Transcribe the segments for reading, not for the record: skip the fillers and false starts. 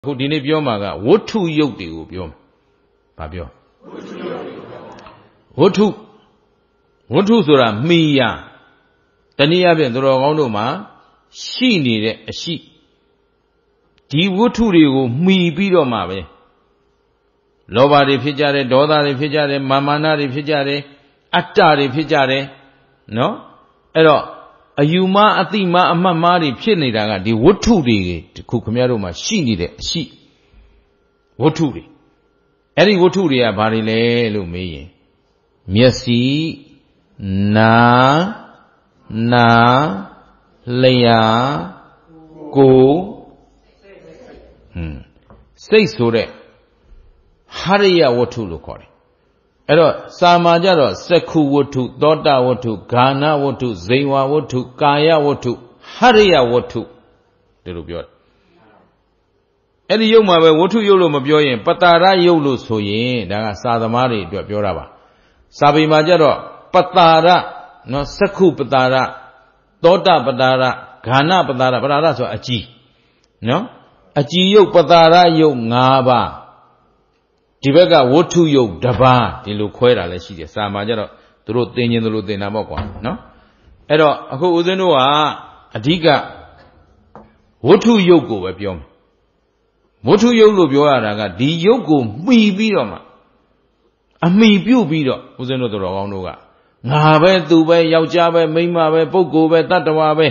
ခုဒီနေ့ပြောမှာကဝတ္ထုယုတ်တွေကိုပြောမှာ။ဘာပြောဝတ္ထုဆိုတာမှီရတနည်းအားဖြင့်သူတော်ကောင်းတို့မှာရှိနေတဲ့အရှိဒီဝတ္ထုတွေကိုမှီပြီးတော့မှပဲလောဘတွေဖြစ်ကြတယ်ဒေါသတွေဖြစ်ကြတယ်မာမာနတွေဖြစ်ကြတယ်အတ္တတွေဖြစ်ကြတယ်နော်အဲ့တော့အယူမအတိမအမှတ်မှားတွေဖြစ်နေတာကဒီဝတ္ထုတွေတခုခင်ဗျားတို့မှာရှိနေတဲ့အရှိဝတ္ထုတွေအဲ့ဒီဝတ္ထုတွေကဘာတွေလဲလို့မေးရင်မျက်စိနာလျှာကိုယ်စိတ်ဆိုတဲ့ဟရိယဝတ္ထုလို့ခေါ်တယ်အဲ့တော့စာမှာကြတော့စက္ခုဝတ္ထုသောတာဝတ္ထုဂာနဝတ္ထုဇိဝဝတ္ထုကာယဝတ္ထုဟရိယဝတ္ထုဒီလိုပြောတယ်အဲ့ဒီယုတ်မှာပဲဝတ္ထုယုတ်လို့မပြောရင်ပတာရယုတ်လို့ဆိုရင်ဒါကစာသမားတွေအတွက်ပြောတာပါစာပေမှာကြတော့ပတာရနော်စက္ခုပတာရသောတာပတာရဂာနပတာရပတာရဆိုအကြည်နော်အကြည်ယုတ်ပတာရယုတ်၅ပါးဒီဘက်ကဝတ္ထုယုတ်တစ်ပါးဒီလိုခွဲတာလည်းရှိတယ်စာမှာကြတော့သူတို့သင်ခြင်းတို့သင်တာပေါ့ကွာနော်အဲ့တော့အခုဦးဇင်းတို့ကအဓိကဝတ္ထုယုတ်ကိုပဲပြောမယ်ဝတ္ထုယုတ်လို့ပြောရတာကဒီယုတ်ကိုမှီပြီးတော့မှအမှီပြုတ်ပြီးတော့ဦးဇင်းတို့တော်ကောင်းတို့ကငါပဲသူပဲယောက်ျားပဲမိန်းမပဲပုဂ္ဂိုလ်ပဲတတ္တဝါပဲ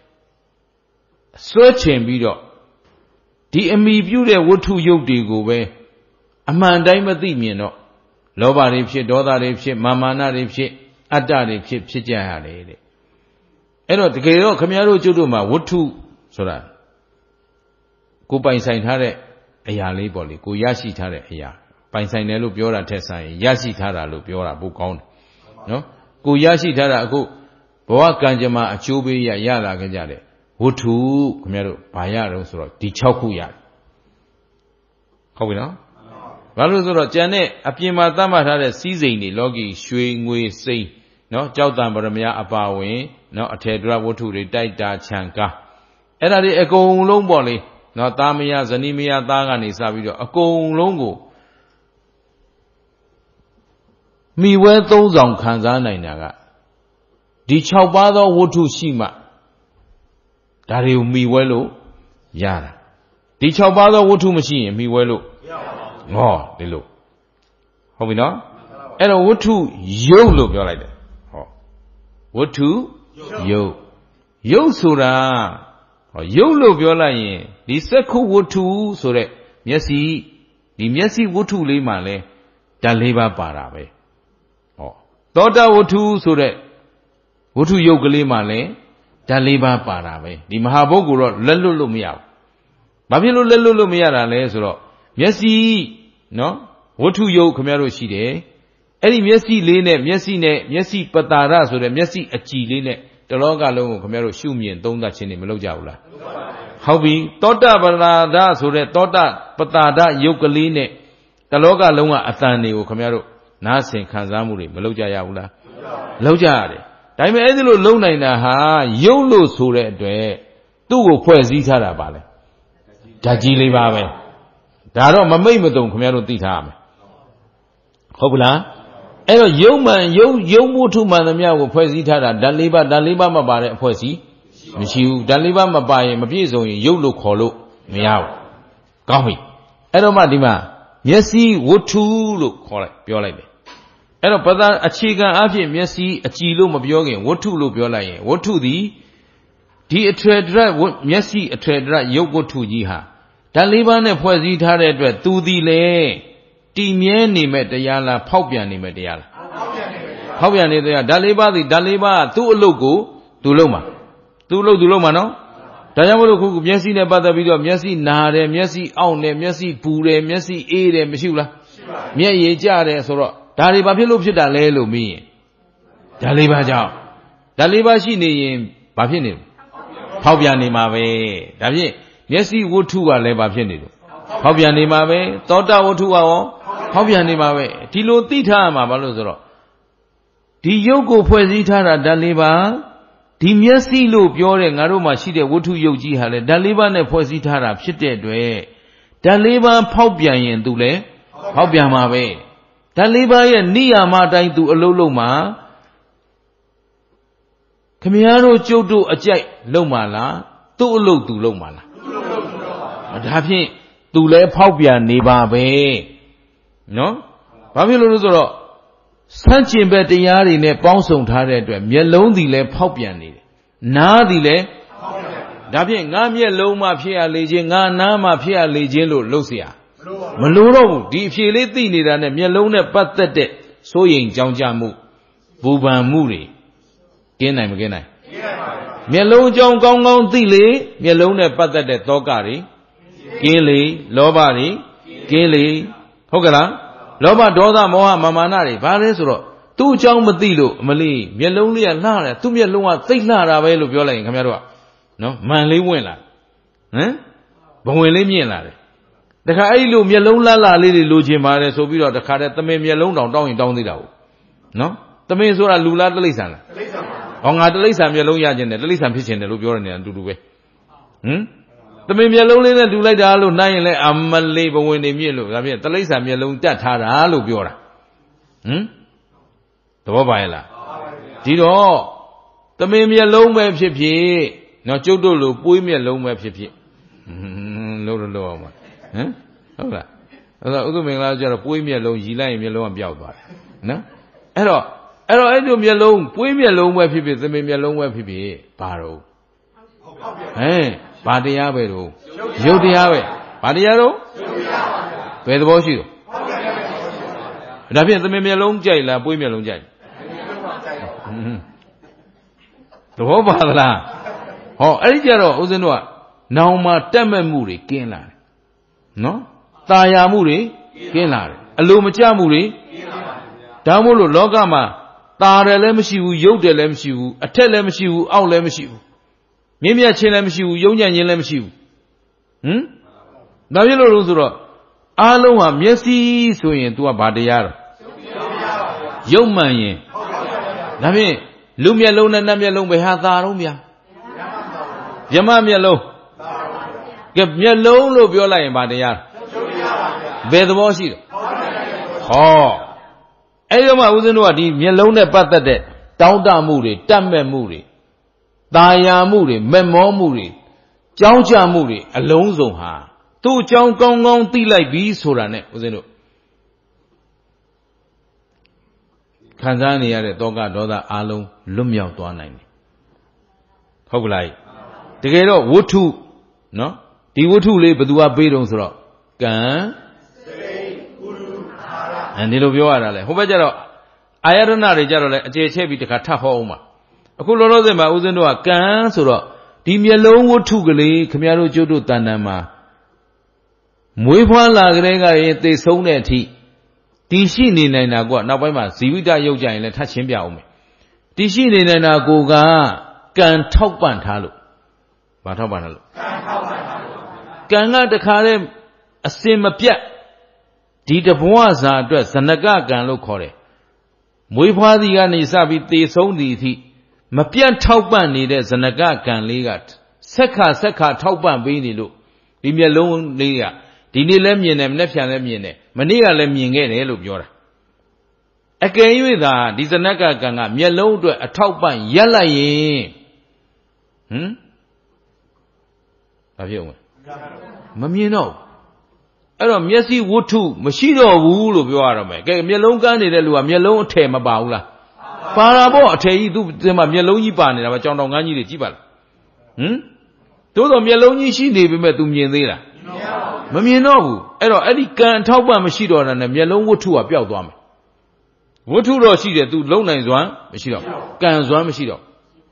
စွဲချင်ပြီးတော့ဒီအမှီပြုတ်တဲ့ဝတ္ထုယုတ်တွေကိုပဲအမှန်တိုင်းမသိမြင်တော့လောဘတွေဖြစ်ဒေါသတွေဖြစ်မာမာနတွေဖြစ်အတ္တတွေဖြစ်ကြရတယ်တဲ့အဲ့တော့တကယ်တော့ခမည်းတော်ကျွတ်တို့မှာဝတ္ထုဆိုတာကိုပိုင်ဆိုင်ထားတဲ့အရာလေးပေါ့လေကိုရရှိထားတဲ့အရာပိုင်ဆိုင်တယ်လို့ပြောတာထက်ဆိုင်ရရှိထားတာလို့ပြောတာပိုကောင်းတယ်နော်ကိုရရှိထားတာအခုဘဝကံကြမ္မာအကျိုးပေးရလာခဲ့ကြတယ်ဝတ္ထုခမည်းတော်ဘာရတော့ဆိုတော့ဒီ6ခုရတယ်ဟုတ်ပြီနော်ဘာလို့ဆိုတော့ကျန်တဲ့အပြင်မှာသတ်မှတ်ထားတဲ့စည်းစိမ်တွေလောကီရွှေငွေစိမ်းနော်ကြောက်တံပရမယအပါဝင်နော်အထေဒရဝတ္ထုတွေတိုက်တာခြံကားအဲ့ဒါတွေအကုန်လုံးပေါ့လေနော်သားမယဇနီးမယသားကနေစပြီးတော့အကုန်လုံးကိုမိဝဲသုံးဆောင်ခံစားနိုင်တာကဒီ6ပါးသောဝတ္ထုရှိမှဒါတွေကိုမိဝဲလို့ရတာဒီ6ပါးသောဝတ္ထုမရှိရင်မိဝဲလို့မရပါဘူးဟောဒီလိုဟုတ်ပြီနော်အဲ့တော့ဝတ္ထုယုတ်လို့ပြောလိုက်တယ်ဟောဝတ္ထုယုတ်ဆိုတာဟောယုတ်လို့ပြောလိုက်ရင်ဒီစက္ခုဝတ္ထုဆိုတဲ့မျက်စိဒီမျက်စိဝတ္ထုလေးမှာလဲဓာတ်၄ပါးပါတာပဲဟောသောတာဝတ္ထုဆိုတဲ့ဝတ္ထုယုတ်ကလေးမှာလဲဓာတ်၄ပါးပါတာပဲဒီမဟာဘုတ်ကိုတော့လက်လွတ်လို့မရဘူးဘာဖြစ်လို့လက်လွတ်လို့မရတာလဲဆိုတော့မျက်စိနော်ဝတ္ထုယုတ်ခင်ဗျားတို့ရှိတယ်အဲ့ဒီမျက်စိလေးနဲ့မျက်စိပတာရဆိုတဲ့မျက်စိအကြည်လေးနဲ့တလောကလုံးကိုခင်ဗျားတို့ရှုမြင်သုံးသပ်ခြင်းတွေမလုပ်ကြဘူးလားဟုတ်ပြီသောတာပတာရဆိုတဲ့သောတာပတာရယုတ်ကလေးနဲ့တလောကလုံးကအတန်တွေကိုခင်ဗျားတို့နားဆင်ခံစားမှုတွေမလုပ်ကြရဘူးလားလုပ်ကြရတယ်ဒါပေမဲ့အဲ့ဒီလိုလုံနိုင်တာဟာယုတ်လို့ဆိုတဲ့အတွက်သူ့ကိုဖွဲ့စည်းထားတာပါလေဓာတ်ကြီးလေးပါပဲဒါတော့မမိတ်မတုံခင်ဗျားတို့သိထားရမယ်ဟုတ်ပလားအဲ့တော့ယုတ်မှန်ယုတ်မှုထုမှန်သမျှကိုဖွဲ့စည်းထားတာဓာတ်၄ပါးမပါတဲ့အဖွဲ့စီမရှိဘူးဓာတ်၄ပါးမပါရင်မပြည့်စုံရင်ယုတ်လို့ခေါ်လို့မရဘူးကောင်းပြီအဲ့တော့မှဒီမှာမျက်စိဝတ္ထုလို့ခေါ်လိုက်ပြောလိုက်တယ်အဲ့တော့ပဒအခြေခံအဖြစ်မျက်စိအကြည်လို့မပြောခင်ဝတ္ထုလို့ပြောလိုက်ရင်ဝတ္ထုသည်ဒီအထွေတရမျက်စိအထွေတရယုတ်ဝတ္ထုကြီးဟာဓာတ်၄ပါးနဲ့ဖွဲ့စည်းထားတဲ့အတွက်သူသည်လေတည်မြဲနေမဲ့တရားလားဖောက်ပြန်နေမဲ့တရားလားဖောက်ပြန်နေတရားဓာတ်၄ပါးသည်ဓာတ်၄ပါးကသူ့အလုပ်ကိုသူလုပ်မှာသူ့အလုပ်သူလုပ်မှာနော်ဒါကြောင့်မလို့ခုမျက်စိနဲ့ပတ်သက်ပြီးတော့မျက်စိနာတယ်မျက်စိအောင့်တယ်မျက်စိပူတယ်မျက်စိအေးတယ်မရှိဘူးလားမျက်ရည်ကျတယ်ဆိုတော့ဒါတွေဘာဖြစ်လို့ဖြစ်တာလဲလို့မေးရင်ဓာတ်၄ပါးကြောင့်ဓာတ်၄ပါးရှိနေရင်ဘာဖြစ်နေလဲဖောက်ပြန်နေမှာပဲဒါဖြင့်မျက်စိဝတ္ထုကလည်းဘာဖြစ်နေလို့ဖောက်ပြန်နေမှာပဲသောတာဝတ္ထုကရောဖောက်ပြန်နေမှာပဲဒီလိုသိထားရမှာဘာလို့ဆိုတော့ဒီယုတ်ကိုဖွဲ့စည်းထားတာဓာတ်၄ပါးဒီမျက်စိလို့ပြောတဲ့ငါတို့မှာရှိတဲ့ဝတ္ထုယုတ်ကြီးဟာလေဓာတ်၄ပါးနဲ့ဖွဲ့စည်းထားတာဖြစ်တဲ့အတွက်ဓာတ်၄ပါးဖောက်ပြန်ရင်သူလည်းဖောက်ပြန်မှာပဲဓာတ်၄ပါးရဲ့နိယာမအတိုင်းသူအလုပ်လုပ်မှာခမည်းတော်ကျုပ်တို့အကြိုက်လုပ်မှာလားသူ့အလုပ်သူလုပ်မှာလားဒါဖြင့်သူလည်းဖောက်ပြန်နေပါပဲနော်ဘာဖြစ်လို့လဲဆိုတော့ဆန့်ကျင်ဘက်တရားတွေနဲ့ပေါင်းစုံထားတဲ့အတွက်မျက်လုံးသည်လည်းဖောက်ပြန်နေတယ်နားသည်လည်းဒါဖြင့်ငါမျက်လုံးမှဖြစ်ရလေခြင်းငါနားမှဖြစ်ရလေခြင်းလို့လုပ်เสียမလိုတော့ဘူးဒီအဖြေလေးသိနေတာနဲ့မျက်လုံးနဲ့ပတ်သက်တဲ့စိုးရိမ်ကြောင်းကြမှုဘူပန်မှုတွေကင်းနိုင်မကင်းနိုင်မျက်လုံးအကြောင်းကောင်းကောင်းသိလေမျက်လုံးနဲ့ပတ်သက်တဲ့သောကတွေကင်းလေလောဘတွေကင်းလေဟုတ်ကလားလောဘဒေါသမောဟမာနတွေဘာလဲဆိုတော့သူ့အကြောင်းမသိလို့အမလေးမျက်လုံးလေးကလှတယ်သူ့မျက်လုံးကသိလှတာပဲလို့ပြောလိုက်ရင်ခင်ဗျားတို့ကနော်မန်လေးဝင်လာဟမ်ဘဝင်လေးမြင့်လာတယ်တခါအဲ့လိုမျက်လုံးလှလှလေးတွေလိုချင်ပါတယ်ဆိုပြီးတော့တခါတည်းသမင်မျက်လုံးတောင်တောင်းရင်တောင်းသေးတာဟုတ်နော်သမင်ဆိုတာလူလားတိရစ္ဆာန်လားတိရစ္ဆာန်ပါဟောငါတိရစ္ဆာန်မျက်လုံးရခြင်းတယ်တိရစ္ဆာန်ဖြစ်ခြင်းတယ်လို့ပြောနေတယ်အတူတူပဲဟမ်သမင်မျက်လုံးလေးနဲ့တူလိုက်တာလို့နိုင်ရင်လည်းအမလေးဘဝင်နေမြင့်လို့ဒါဖြင့်တိရစ္ဆာန်မျက်လုံးတတ်ထားတာလို့ပြောတာဟမ်သဘောပါရဲ့လားဒီတော့သမင်မျက်လုံးပဲဖြစ်ဖြစ်နော်ကျုပ်တို့လိုပွေးမျက်လုံးပဲဖြစ်ဖြစ်လို့အောင်ပါဟမ်ဟုတ်လားအဲ့တော့ဥဒ္ဓမင်္ဂလာကျတော့ပွေးမျက်လုံးရည်လိုက်ရင်မျက်လုံးကပျောက်သွားတယ်နော်အဲ့တော့အဲ့လိုမျက်လုံးပွေးမျက်လုံးပဲဖြစ်ဖြစ်သမင်မျက်လုံးပဲဖြစ်ဖြစ်ဘာတော့ဟမ်ဘာတရားပဲတော့ရုပ်တရားပဲဘာတရားတော့ဘယ်သဘောရှိတော့ဒါဖြင့်သမင်မျက်လုံးကြိုက်လားပွေးမျက်လုံးကြိုက်သဘောပါသလားဟောအဲ့ဒီကြတော့ဦးဇင်းတို့ကနောင်မှာတက်မဲ့မှုတွေကင်းလာတယ်နော်ตาယာမှုတွေကင်းလာတယ်အလိုမကျမှုတွေကင်းလာတယ်ဒါမို့လို့လောကမှာตาတယ်လည်းမရှိဘူးရုပ်တယ်လည်းမရှိဘူးအထက်လည်းမရှိဘူးအောက်လည်းမရှိဘူးမြင့်မြတ်ခြင်းလည်းမရှိဘူးယုံညံ့ခြင်းလည်းမရှိဘူးဟမ်ဒါဖြစ်လို့လို့ဆိုတော့အားလုံးဟာမျက်စိဆိုရင် तू ကဘာတရားတော့ရုပ်မှန်ရင်ဒါဖြင့်လူမျက်လုံးနဲ့နတ်မျက်လုံးပဲဟာตาတော့ဗျာယမမျက်လုံးကဲမျက်လုံးလို့ပြောလိုက်ရင်ဘာတရားဘယ်သဘောရှိတော့ဟောအဲ့ဒီမှာဦးဇင်းတို့ကဒီမျက်လုံးနဲ့ပတ်သက်တဲ့တောင်းတမှုတွေတတ်မဲ့မှုတွေตาယာမှုတွေမက်မောမှုတွေကြောင်းကြမှုတွေအလုံးစုံဟာသူ့အကြောင်းကောင်းကောင်းသိလိုက်ပြီဆိုတာနဲ့ဦးဇင်းတို့ခံစားနေရတဲ့တောကဒေါသအလုံးလွတ်မြောက်သွားနိုင်တယ်ဟုတ်ကလားတကယ်တော့ဝတ္ထုနော်ဒီဝတ္ထုလေးဘယ်သူကပေးတုံးဆိုတော့ကံစိတ်ကုရုအာရဒီလိုပြောရတာလေဟိုဘက်ကျတော့အာယတနာတွေကျတော့လေအခြေချက်ပြီးတခါထပ်ဟောအောင်ပါအခုလောလောဆယ်မှာဦးဇင်းတို့ကကံဆိုတော့ဒီမျက်လုံးဝတ္ထုကလေးခမည်းတော်ကျုပ်တို့တဏ္ဍာမှာမွေးဖွားလာကြတဲ့ကရင်သိဆုံးတဲ့အထိဒီရှိနေနိုင်တာကနောက်ပိုင်းမှာဇီဝိတရုပ်ကြရင်လည်းထပ်ရှင်းပြအောင်မယ်ဒီရှိနေနိုင်တာကိုကကံထောက်ပံ့ထားလို့ဘာထောက်ပံ့ထားလို့ကံကတခါတည်းအစင်မပြတ်ဒီတဘဝစာအတွက်ဇနကကံလို့ခေါ်တယ်မွေးဖွားသည်ကနေစပြီးသေဆုံးသည်အထိမပြတ်ထောက်ပံ့နေတဲ့ဇနကကံလေးကဆက်ခါထောက်ပံ့ပေးနေလို့ဒီမျက်လုံးလေးကဒီနေ့လည်းမြင်တယ်မနေ့ဖြန်လည်းမြင်တယ်မနေ့ကလည်းမြင်ခဲ့တယ်လို့ပြောတာအကယ်၍သာဒီဇနကကံကမျက်လုံးအတွက်အထောက်ပံ့ရက်လိုက်ရင်ဘာဖြစ်အောင်မမြင်တော့အဲ့တော့မျက်စိဝတ္ထုမရှိတော့ဘူးလို့ပြောရတော့မယ်ကဲမျက်လုံးကန်းနေတဲ့လူကမျက်လုံးအထည်မပါဘူးလားပါတာပေါ့အထည်ကြီးသူဒီမှာမျက်လုံးကြီးပါနေတာပဲကြောင်တောင်ကန်းကြီးတွေကြည့်ပါလားတိုးတော့မျက်လုံးကြီးရှိနေပေမဲ့ तू မြင်သေးလားမမြင်တော့ဘူးအဲ့တော့အဲ့ဒီကံထောက်ပံ့မရှိတော့တာနဲ့မျက်လုံးဝတ္ထုကပျောက်သွားမယ်ဝတ္ထုတော့ရှိတယ် तू လုံနိုင်စွမ်းမရှိတော့ကံစွမ်းမရှိတော့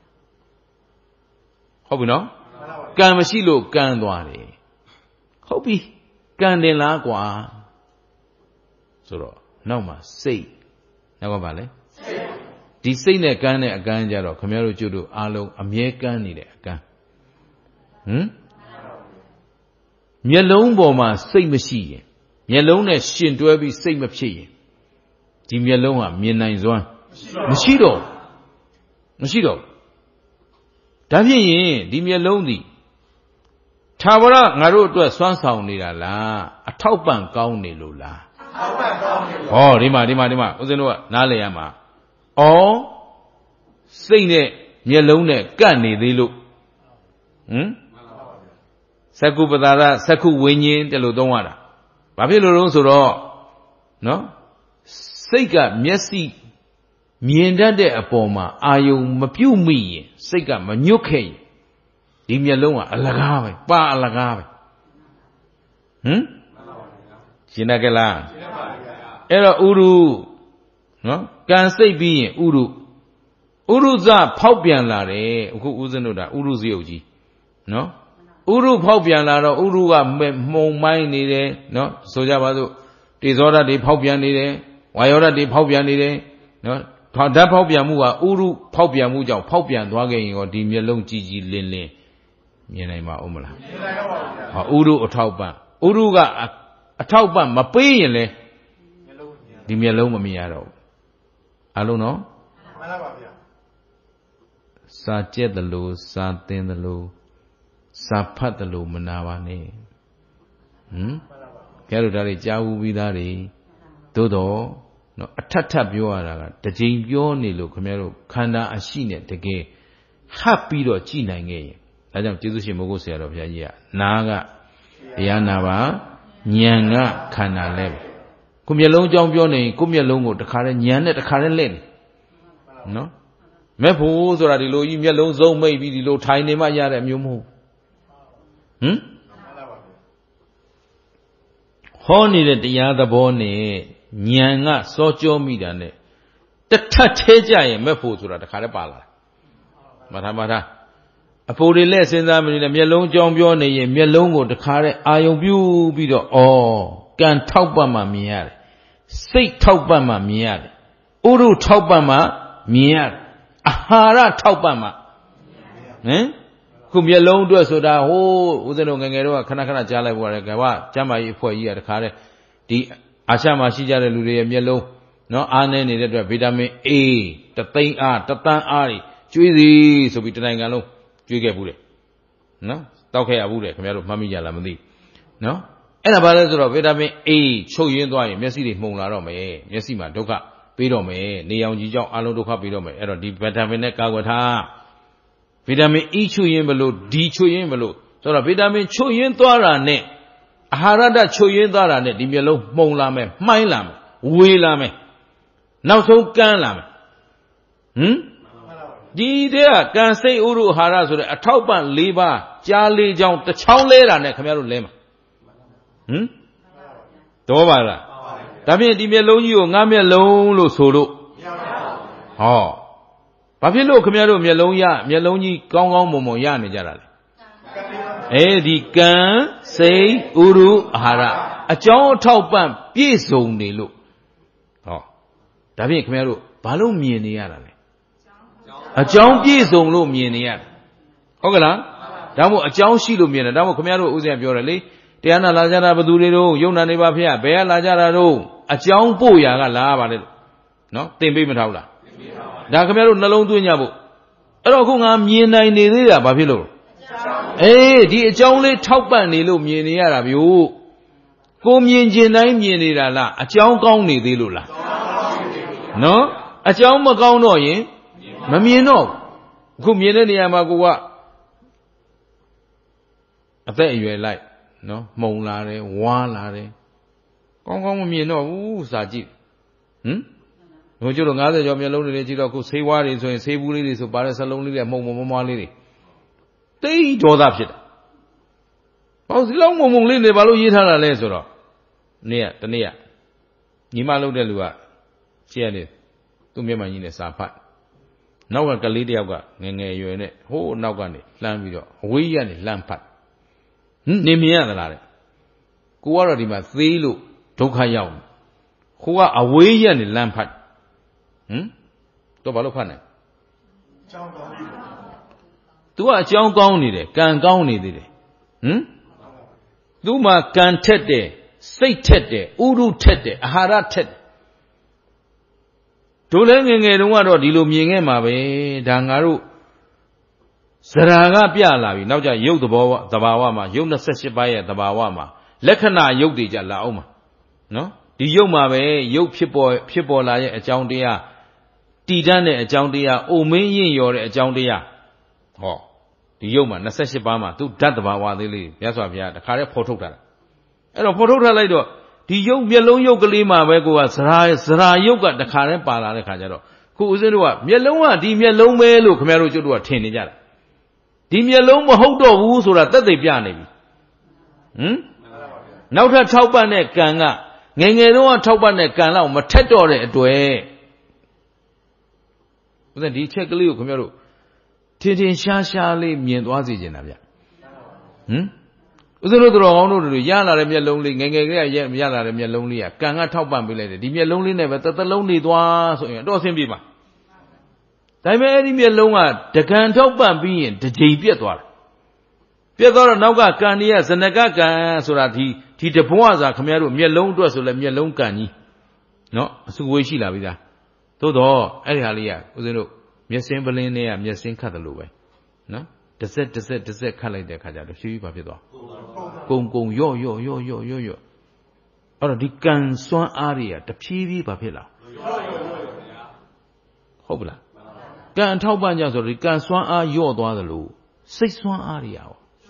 ဟုတ်ပြီနော်ကံမရှိလို့ကံသွားတယ်ဟုတ်ပြီကံတင်လားကွာဆိုတော့နောက်မှာစိတ်နောက်ကပါလေဒီစိတ်နဲ့ကန်းတဲ့အကန်းကြတော့ခင်ဗျားတို့ကျွတ်တို့အားလုံးအမြဲကန်းနေတဲ့အကန်းမျက်လုံးပေါ်မှာစိတ်မရှိရင်မျက်လုံးနဲ့ရှင်တွဲပြီးစိတ်မဖြစ်ရင်ဒီမျက်လုံးကမြင်နိုင်စွမ်းမရှိတော့ဒါဖြစ်ရင်ဒီမျက်လုံးသည် Tabara Naru to a swan sound la, a taupan county lula. Oh, Rima, Uzeno, Nalayama. Oh, sing it, Yelone, Gani, they look. Saku Badara, Saku Winyin, the Ludonwana. Babylon no? Sega, Messi, Miendade Apoma, Ayu Mapu me, Sega, Manuke. Dimyaloma, Alagave, Pa Alagave. Sinagala. Era Uru. No? Can say be Uru. Uruza Paupian Lare, who Uzanoda, Uruzioji. No? Uru Paupian Lara, Urua Mo Mine, no? Sojabado, Disorder de Paupianide, Wayora de Paupianide, no? Pada Paupiamua, Uru Paupiamuja, Paupian Dwaging or Dimyalong Gigi Lin. Yenema Umla. Uru or Taupan. Uruga a Taupan, Mapayele. Dimyaloma Miaro. Aluno? Sa jet the low, sa thin the low, sa pat the low manavane. Carudari Jawu Vidari, Dodo, no, a tatap yoara, the Jim Yoni look, Camero, Kanda, a sheen the gay. Happy or China gay. I don't do the Mogosia of Yaya. Naga, Yanava, Nyanga, Kana level. Come along, John Bione, come along with the current Yan at the current lane. No? Mepos or the low, you alone, so maybe the low tiny Maya and you move. Honey at the other bone, Nyanga, Socho Midane. The Tateja, Mepos or the Carabala. Matamata. A poor lesson, I mean, a melon, John Bione, melon or the current iron view be the oh, can talk by my meal. Say talk by my meal. Uru talk by my meal. Ahara talk by my. Come alone to us so that whole Uzano Gangero, Kanaka Jala, Waragawa, Jama for a year, the carrot, the Ashama Shija Luria Mielo, no Anne needed vitamin A, the thing are, the tan ari, Chuizi, so be Tangalo, Jugabule. No? Talk here, Abude, Camero, Mammy Yalamadi. No? And about vitamin A, show you in Messi Monarome, Messima, Doka, Pidome, Neon Jijo, Alodoka Pidome, and the vitamin Kawata. Vitamin E chuyen below, D chuyen below. So the vitamin chuyen dwara ne. Aharada chuyen dwara ne. Di mielo mong lame, mai lame, we lame. Now so can lame. Di there can say uru hara so a taupan liba, jali jong, the chowlera ne, Camero lema. Dovara. Tabi di mielo you, Namia lo solo. Oh. Papilo Camero Melonia, Meloni, Gong Momoyan, Jarale. Edi can say Uru Hara. A jaw taupan, piece only look. Oh. David Camero, Balo Mieniarale. A jaw piece on low Mieniar. Ogala, Damo a jaw shilo Miena, Damo Camero Uzia Biorale, Diana Lazara Badulero, Yona Nebapia, Bea Lazaro, a jaw boya lava. No, they be Metaula. Dakamero Nalon to Yabu. Rokunga Miena in the Babilo. Eh, the only Taupan Nilu Mienia of you. Go Mien Jenai Mienira, a Chow Goni de Lula. No? A Chow Magano, eh? Mamieno. Go Mienia Magua. I bet you like, no? Molare, Walare. Gong Mieno, Saji. No, you don't other job alone in the say what is when say bully is a parasalonely and Momali. They draw that shit. I was long Momoli, the Balu Yitana Lesora. Near the near. Nimalo de Lua. She had it. To me, my in a sapat. Now a Galidia, Nene, you in it. Oh, now gone. Lamb video. We and lampat. Name me other lad. Go already, my three look. Toka young. Who are away and lampat. To Balopane. To a John Goni, can Goni did it. Duma can tete, say tete, Uru tete, Ahara tete. To them in one or Diluming Mabe, Dangaru Zaraga Pialavi, now Yod the Bawama, Yona Seshibaya, the Bawama, Lekana Yodi Jalaoma. No? The Yoma way, Yo Pipola, a Joundia, Tidane, a Joundia, Omeyin, your a Joundia. Oh, the Yoma, Naseshibama, to Dadabawa, they live. That's why we had the Kara Portota. And a Portota later, the Yom Yellow Yogalima, where go as Sara Yoga, the Karen Pala, the Kajaro. Who is it? Yellow, the Yellow Melo, Camero to a 10 year. The Yellow Mohodo, so that they piano. Now that Taupanek Ganga. Ngengero Taupanek Gala, Matetore to a. Then he check Leo Camero. Titin Shashali mean was it in Avia? Was it not wrong to Yana and lonely, Yana and lonely, Ganga Taupan related. The lonely never, that the lonely was, so you don't seem be. Time any me alone, the can Taupan being the J. Pietwar. Pietwar Naga Canias and Nagaga, so that he the Poaza Camero, me alone to us, so let me alone cani. No, so we she la vida. Todo, Elialia, was it no? Me simple in there, me sing Cataluwe. No? The set color de Caja, she papido. Gong, yo. Or the can swan area, the PV papilla. Hopla. Can Taubanja or the can swan are your daughter, 6 1 area.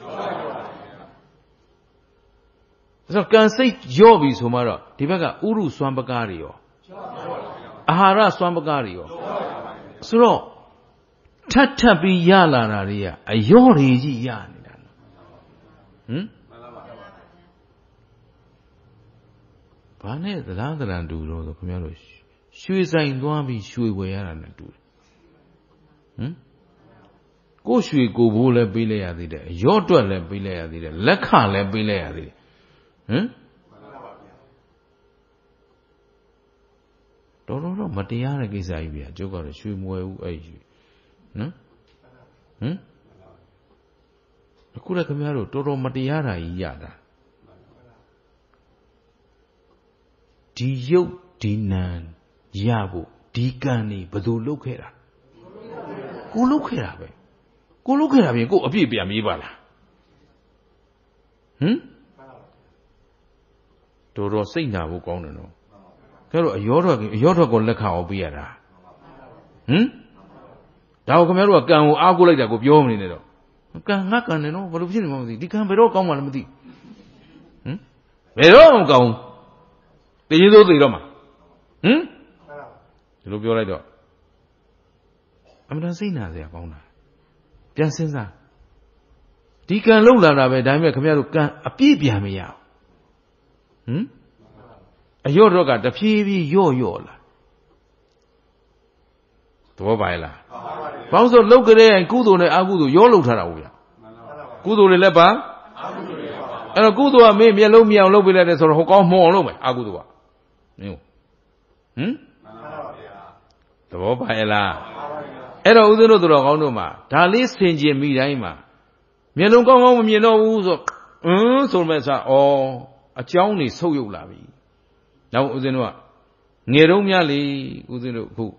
So can say Jobi Sumara, Tibaga Uru Swambagario. Ahara Swambagario. So, Tatabi Yala Raria, a Yori Yan. Pane the Landaran do the Community. She is in Dwami, Shui Wayan do. Go Shui go Bula Bilea did it, your dwell Bilea did it, Laka Bilea did it. Don't Matiana is Ivia, Joker, Shui Mo age. No? Akura Camaro, Toro Matiara Yada. Dio Dinan, Yabu, Dicani, but do look here. Go look here. Go look here, go a baby, Amibala. Toro Sina will go no. You're going to how be at her. Thou come here, I'll go like that, go beyond it. Can hack on no, but if you know, they can't be all come on with thee. They don't go. They do the Roma. You look your right. I'm not saying that they are gone. Just since that. Deacon Lola, I diamond come here to a pea behind me out. A your dog at the PV, your yola. Tobaila. Bounce of local and Kudo and Agudu, your Lutara. Kudo Lepa and a Kudo made me a low meow low letters or Hokon more low, Agudua. Tobaila. Era Udo Ronoma, Talis Tingy and Midaima. Mielon go home, you know, so Mesa, or a Johnny so you love me. Now Udinua. Neromiali Udino who.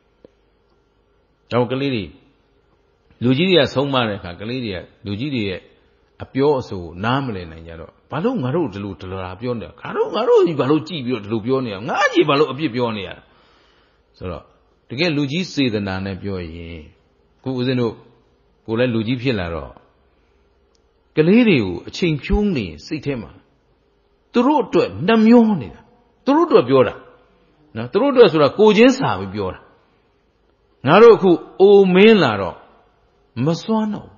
Now Galili. Lugidia Somanica, Galidia, Lugidia, a pure so, Namlin and Yellow. Balloon Maru to Lutala Pionia. Caro, you Baluchi, Lupionia, Naji Balu Pionia. So, to get Luigi say the Nana Pioy. Who was in who let Luigi Pilaro. Galileo, a ching chungni, Sitema. The road to it, Namioni. The road to a Biora. Now, the road to a Kojinsa with Biora. Naroku, O Melaro. Maswano.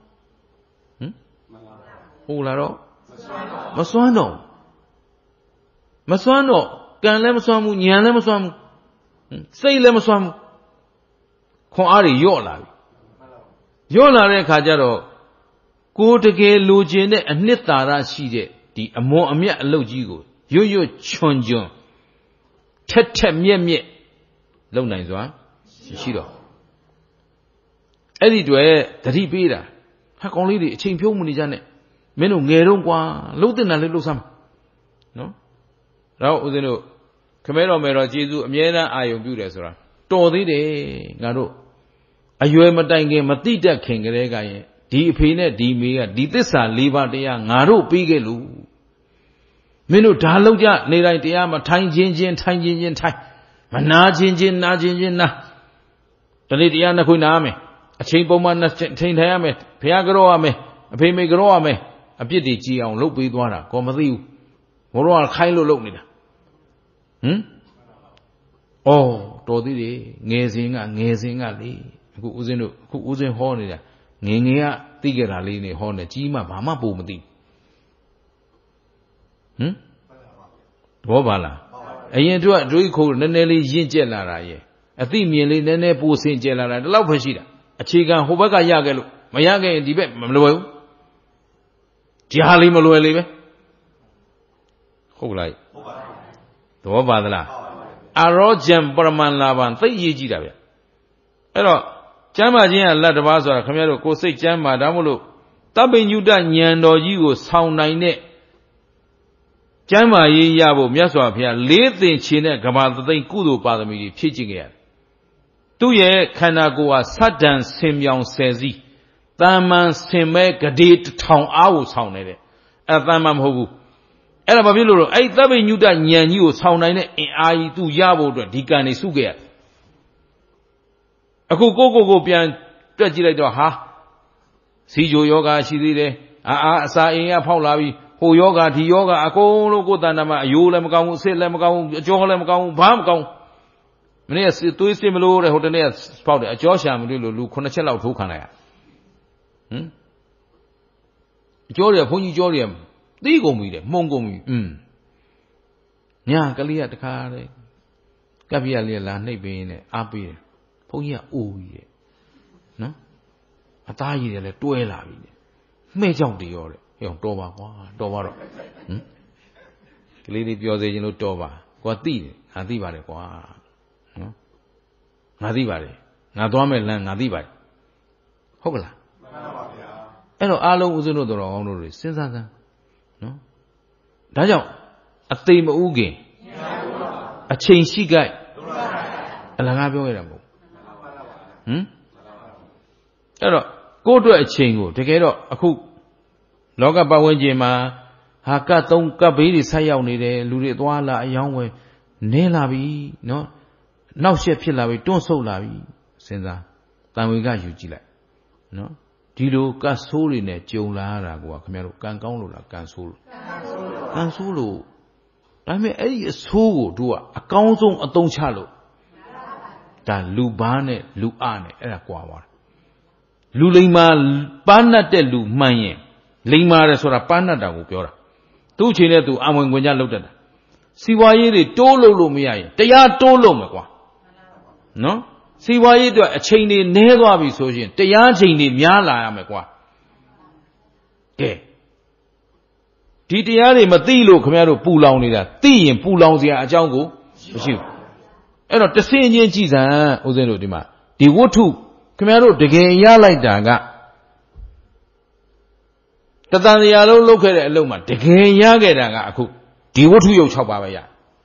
Ularo? Maswano. Maswano. Can Lemaswamu, Yan Lemaswamu. Say Lemaswamu. Koari Yola. Yola Kajaro. Go to get Lugine and Nitara Shide. The Amo Amia Logigo. Yo Chonjon. Tete Mie. Low Nine Shiro. Anyway, that he beat her. How only the change your money, Janet. Menu Nerungua, Luton and little some. No? Now, Udino, Camero Mera Jesu, Miena, I am beautiful. Todi de Garo. Are you ever dying a Matita King, Rega, ဒီအဖေနဲ့ဒီမေကဒီသစ္စာ၄ပါးတရားငါတို့ပြီးခဲ့လို့မင်းတို့ဒါလောက်ကြနေတိုင်းတရားမထိုင်ချင်းချင်းထိုင်ချင်းချင်းထိုင်မနာချင်းချင်းနာချင်းချင်းနာတနေ့တရားနှစ်ခွနာရမယ်အချိန်ပုံမှန်နှစ်ချိန်ထိုင်ရမယ်ဘုရားကြောရမယ်အဖေမေကြောရမယ်အပြစ်တွေကြည်အောင်လုပ်ပေးသွားတာကောမသိဘူးဘိုးတော်ကခိုင်းလို့လုပ်နေတာတော်သေးတယ်ငယ်စဉ်ကလေအခုဦးဇင်းတို့အခုဦးဇင်းဟောနေတာငယ်ကသိကြတာလေးနေဟောနေကြီးမှဘာမှပိုမသိဘောပါလားအရင်တို့အတွေးခိုးနည်းနည်းလေးရင့်ကျက်လာတာရဲ့အသိမြင်လေးနည်းနည်းပိုစင်ကျက်လာတာဒီလောက်ပဲရှိတာအခြေခံဟိုဘက်ကရခဲ့လို့မရခဲ့ရင်ဒီဘက်မလွယ်ဘူးကြားလေးမလွယ်လေပဲဟုတ်လားသဘောပါသလားအရောဂျံပရမန်လာဘန်သိရေးကြည့်တာဗျအဲ့တော့ကျမ်းမာခြင်းကလက်တစ်ပါးဆိုတာခင်ဗျားတို့ကိုယ်စိတ်ကျမ်းမာဒါမို့လို့တပ္ပိညုတဉာဏ်တော်ကြီးကိုဆောင်နိုင်တဲ့ကျမ်းမာရေးရဖို့မြတ်စွာဘုရားလေးသင်ခြေနဲ့ကဘာသသိမ့်ကုသိုလ်ပါရမီတွေဖြည့်ကျင့်ခဲ့ရတယ်သူ့ရဲ့ခန္ဓာကိုယ်ဟာစတ္တန်ဆင်မြောင်ဆယ်စီးတာမန်ဆင်မဲဂဒေ1000အားကိုဆောင်နေတဲ့အဲ့တာမန်မဟုတ်ဘူးအဲ့ဒါဘာဖြစ်လို့လဲအဲ့တပ္ပိညုတဉာဏ်ကြီးကိုဆောင်နိုင်တဲ့အင်အားကြီးသူရဖို့အတွက်ဒီကံနေစုခဲ့ရတယ်အခုကိုပြန်တွက်ကြည့်လိုက်တော့ဟာစီဂျိုယောဂရှိသေးတယ်အစာအိမ်ကဖောက်လာပြီဟိုယောဂဒီယောဂအကုန်လုံးကိုယ်တဏ္ဍမှာအယိုးလည်းမကောင်းဘူးအဆစ်လည်းမကောင်းဘူးအကြောလည်းမကောင်းဘူးဘာမှမကောင်းမနေ့ကသွေးစစ်မလို့တဲ့ဟိုတနေ့ကဖောက်တယ်အကြောရှာမလို့လူ9ချက်လောက်ထိုးခံလိုက်ရအကြောတွေဘုန်းကြီးကြောတွေသိကုန်ပြီတဲ့မှုံကုန်ပြီညာကလေးကတခါတဲ့ကပ်ပြရလေးလာနှိပ်ပေးနေအားပေးတယ်ဘုန်းကြီးကအိုးကြီးတဲ့နော်အသားကြီးတယ်လဲတွဲလာပြီတဲ့မှဲ့ကြောင့်တရောတဲ့ဟဲ့တော်ပါကွာတော်ပါတော့ကလေးလေးပြောစေခြင်းလို့တော်ပါကွာသိတယ်ငါသိပါတယ်ကွာနော်ငါသိပါတယ်ငါသွားမဲ့လမ်းငါသိပါတယ်ဟုတ်ကလားမှန်ပါဗျာအဲ့တော့အားလုံးဦးဇင်းတို့တော်ကောင်းတို့တွေစဉ်းစားစမ်းနော်ဒါကြောင့်အသိမဥခင်အချိန်ရှိကြိုက်အလကားပြောရတာမဟုတ်အဲ့တော့ကိုယ့်အတွက်အချိန်ကိုတကယ်တော့အခုလောကပတ်ဝန်းကျင်မှာဟာကတ်ဘေးတွေဆက်ရောက်နေတယ်လူတွေသွားလာအယောင်းဝယ်နင်းလာပြီနော်နောက်ရှက်ဖြစ်လာပြီတွန့်ဆုတ်လာပြီစဉ်းစားတန်ဝေကယူကြည့်လိုက်နော်ဒီလိုကတ်ဆိုးတွေနဲ့ကြုံလာရတာကွာခင်ဗျားတို့ကံကောင်းလို့လားကံဆိုးလို့ကံဆိုးလို့ဒါပေမဲ့အဲ့ဒီအဆိုးကိုတို့ကအကောင်းဆုံးအသုံးချလို့ဒါလူဘာနဲ့လူအနဲ့အဲ့ဒါကွာသွားတယ်လူလိမ္မာပန်းတ်တဲ့လူမှန်ရင်လိမ္မာတယ်ဆိုတာပန်းတ်တာကိုပြောတာသူ့အချိန်နဲ့သူအဝင်ခွင့်ကြလောက်တတ်တာစီဝါရေးတွေတိုးလို့မရရင်တရားတိုးလို့မယ်ကွာနော်စီဝါရေးအတွက်အချိန်တွေနည်းသွားပြီဆိုရင်တရားချိန်တွေများလာရမယ်ကွာကဲဒီတရားတွေမသိလို့ခင်ဗျားတို့ပူလောင်နေတာသိရင်ပူလောင်စရာအကြောင်းကိုမရှိဘူးအဲ့တော့တဆင်းချင်းကြည်စံဦးဇင်းတို့ဒီမှာဒီဝတ္ထုခင်ဗျားတို့တကယ်ရလိုက်တာကတသံတရားလုံးလုပ်ခဲ့တဲ့အလုပ်မှာတကယ်ရခဲ့တာကအခုဒီဝတ္ထုရုပ်6ပါးပဲရ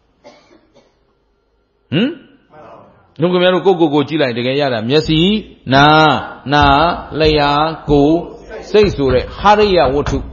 တို့ခင်ဗျားတို့ကိုကြည့်လိုက်တကယ်ရတာမျက်စိနာလျှာကိုယ်စိတ်ဆိုတဲ့ဟာရိယဝတ္ထု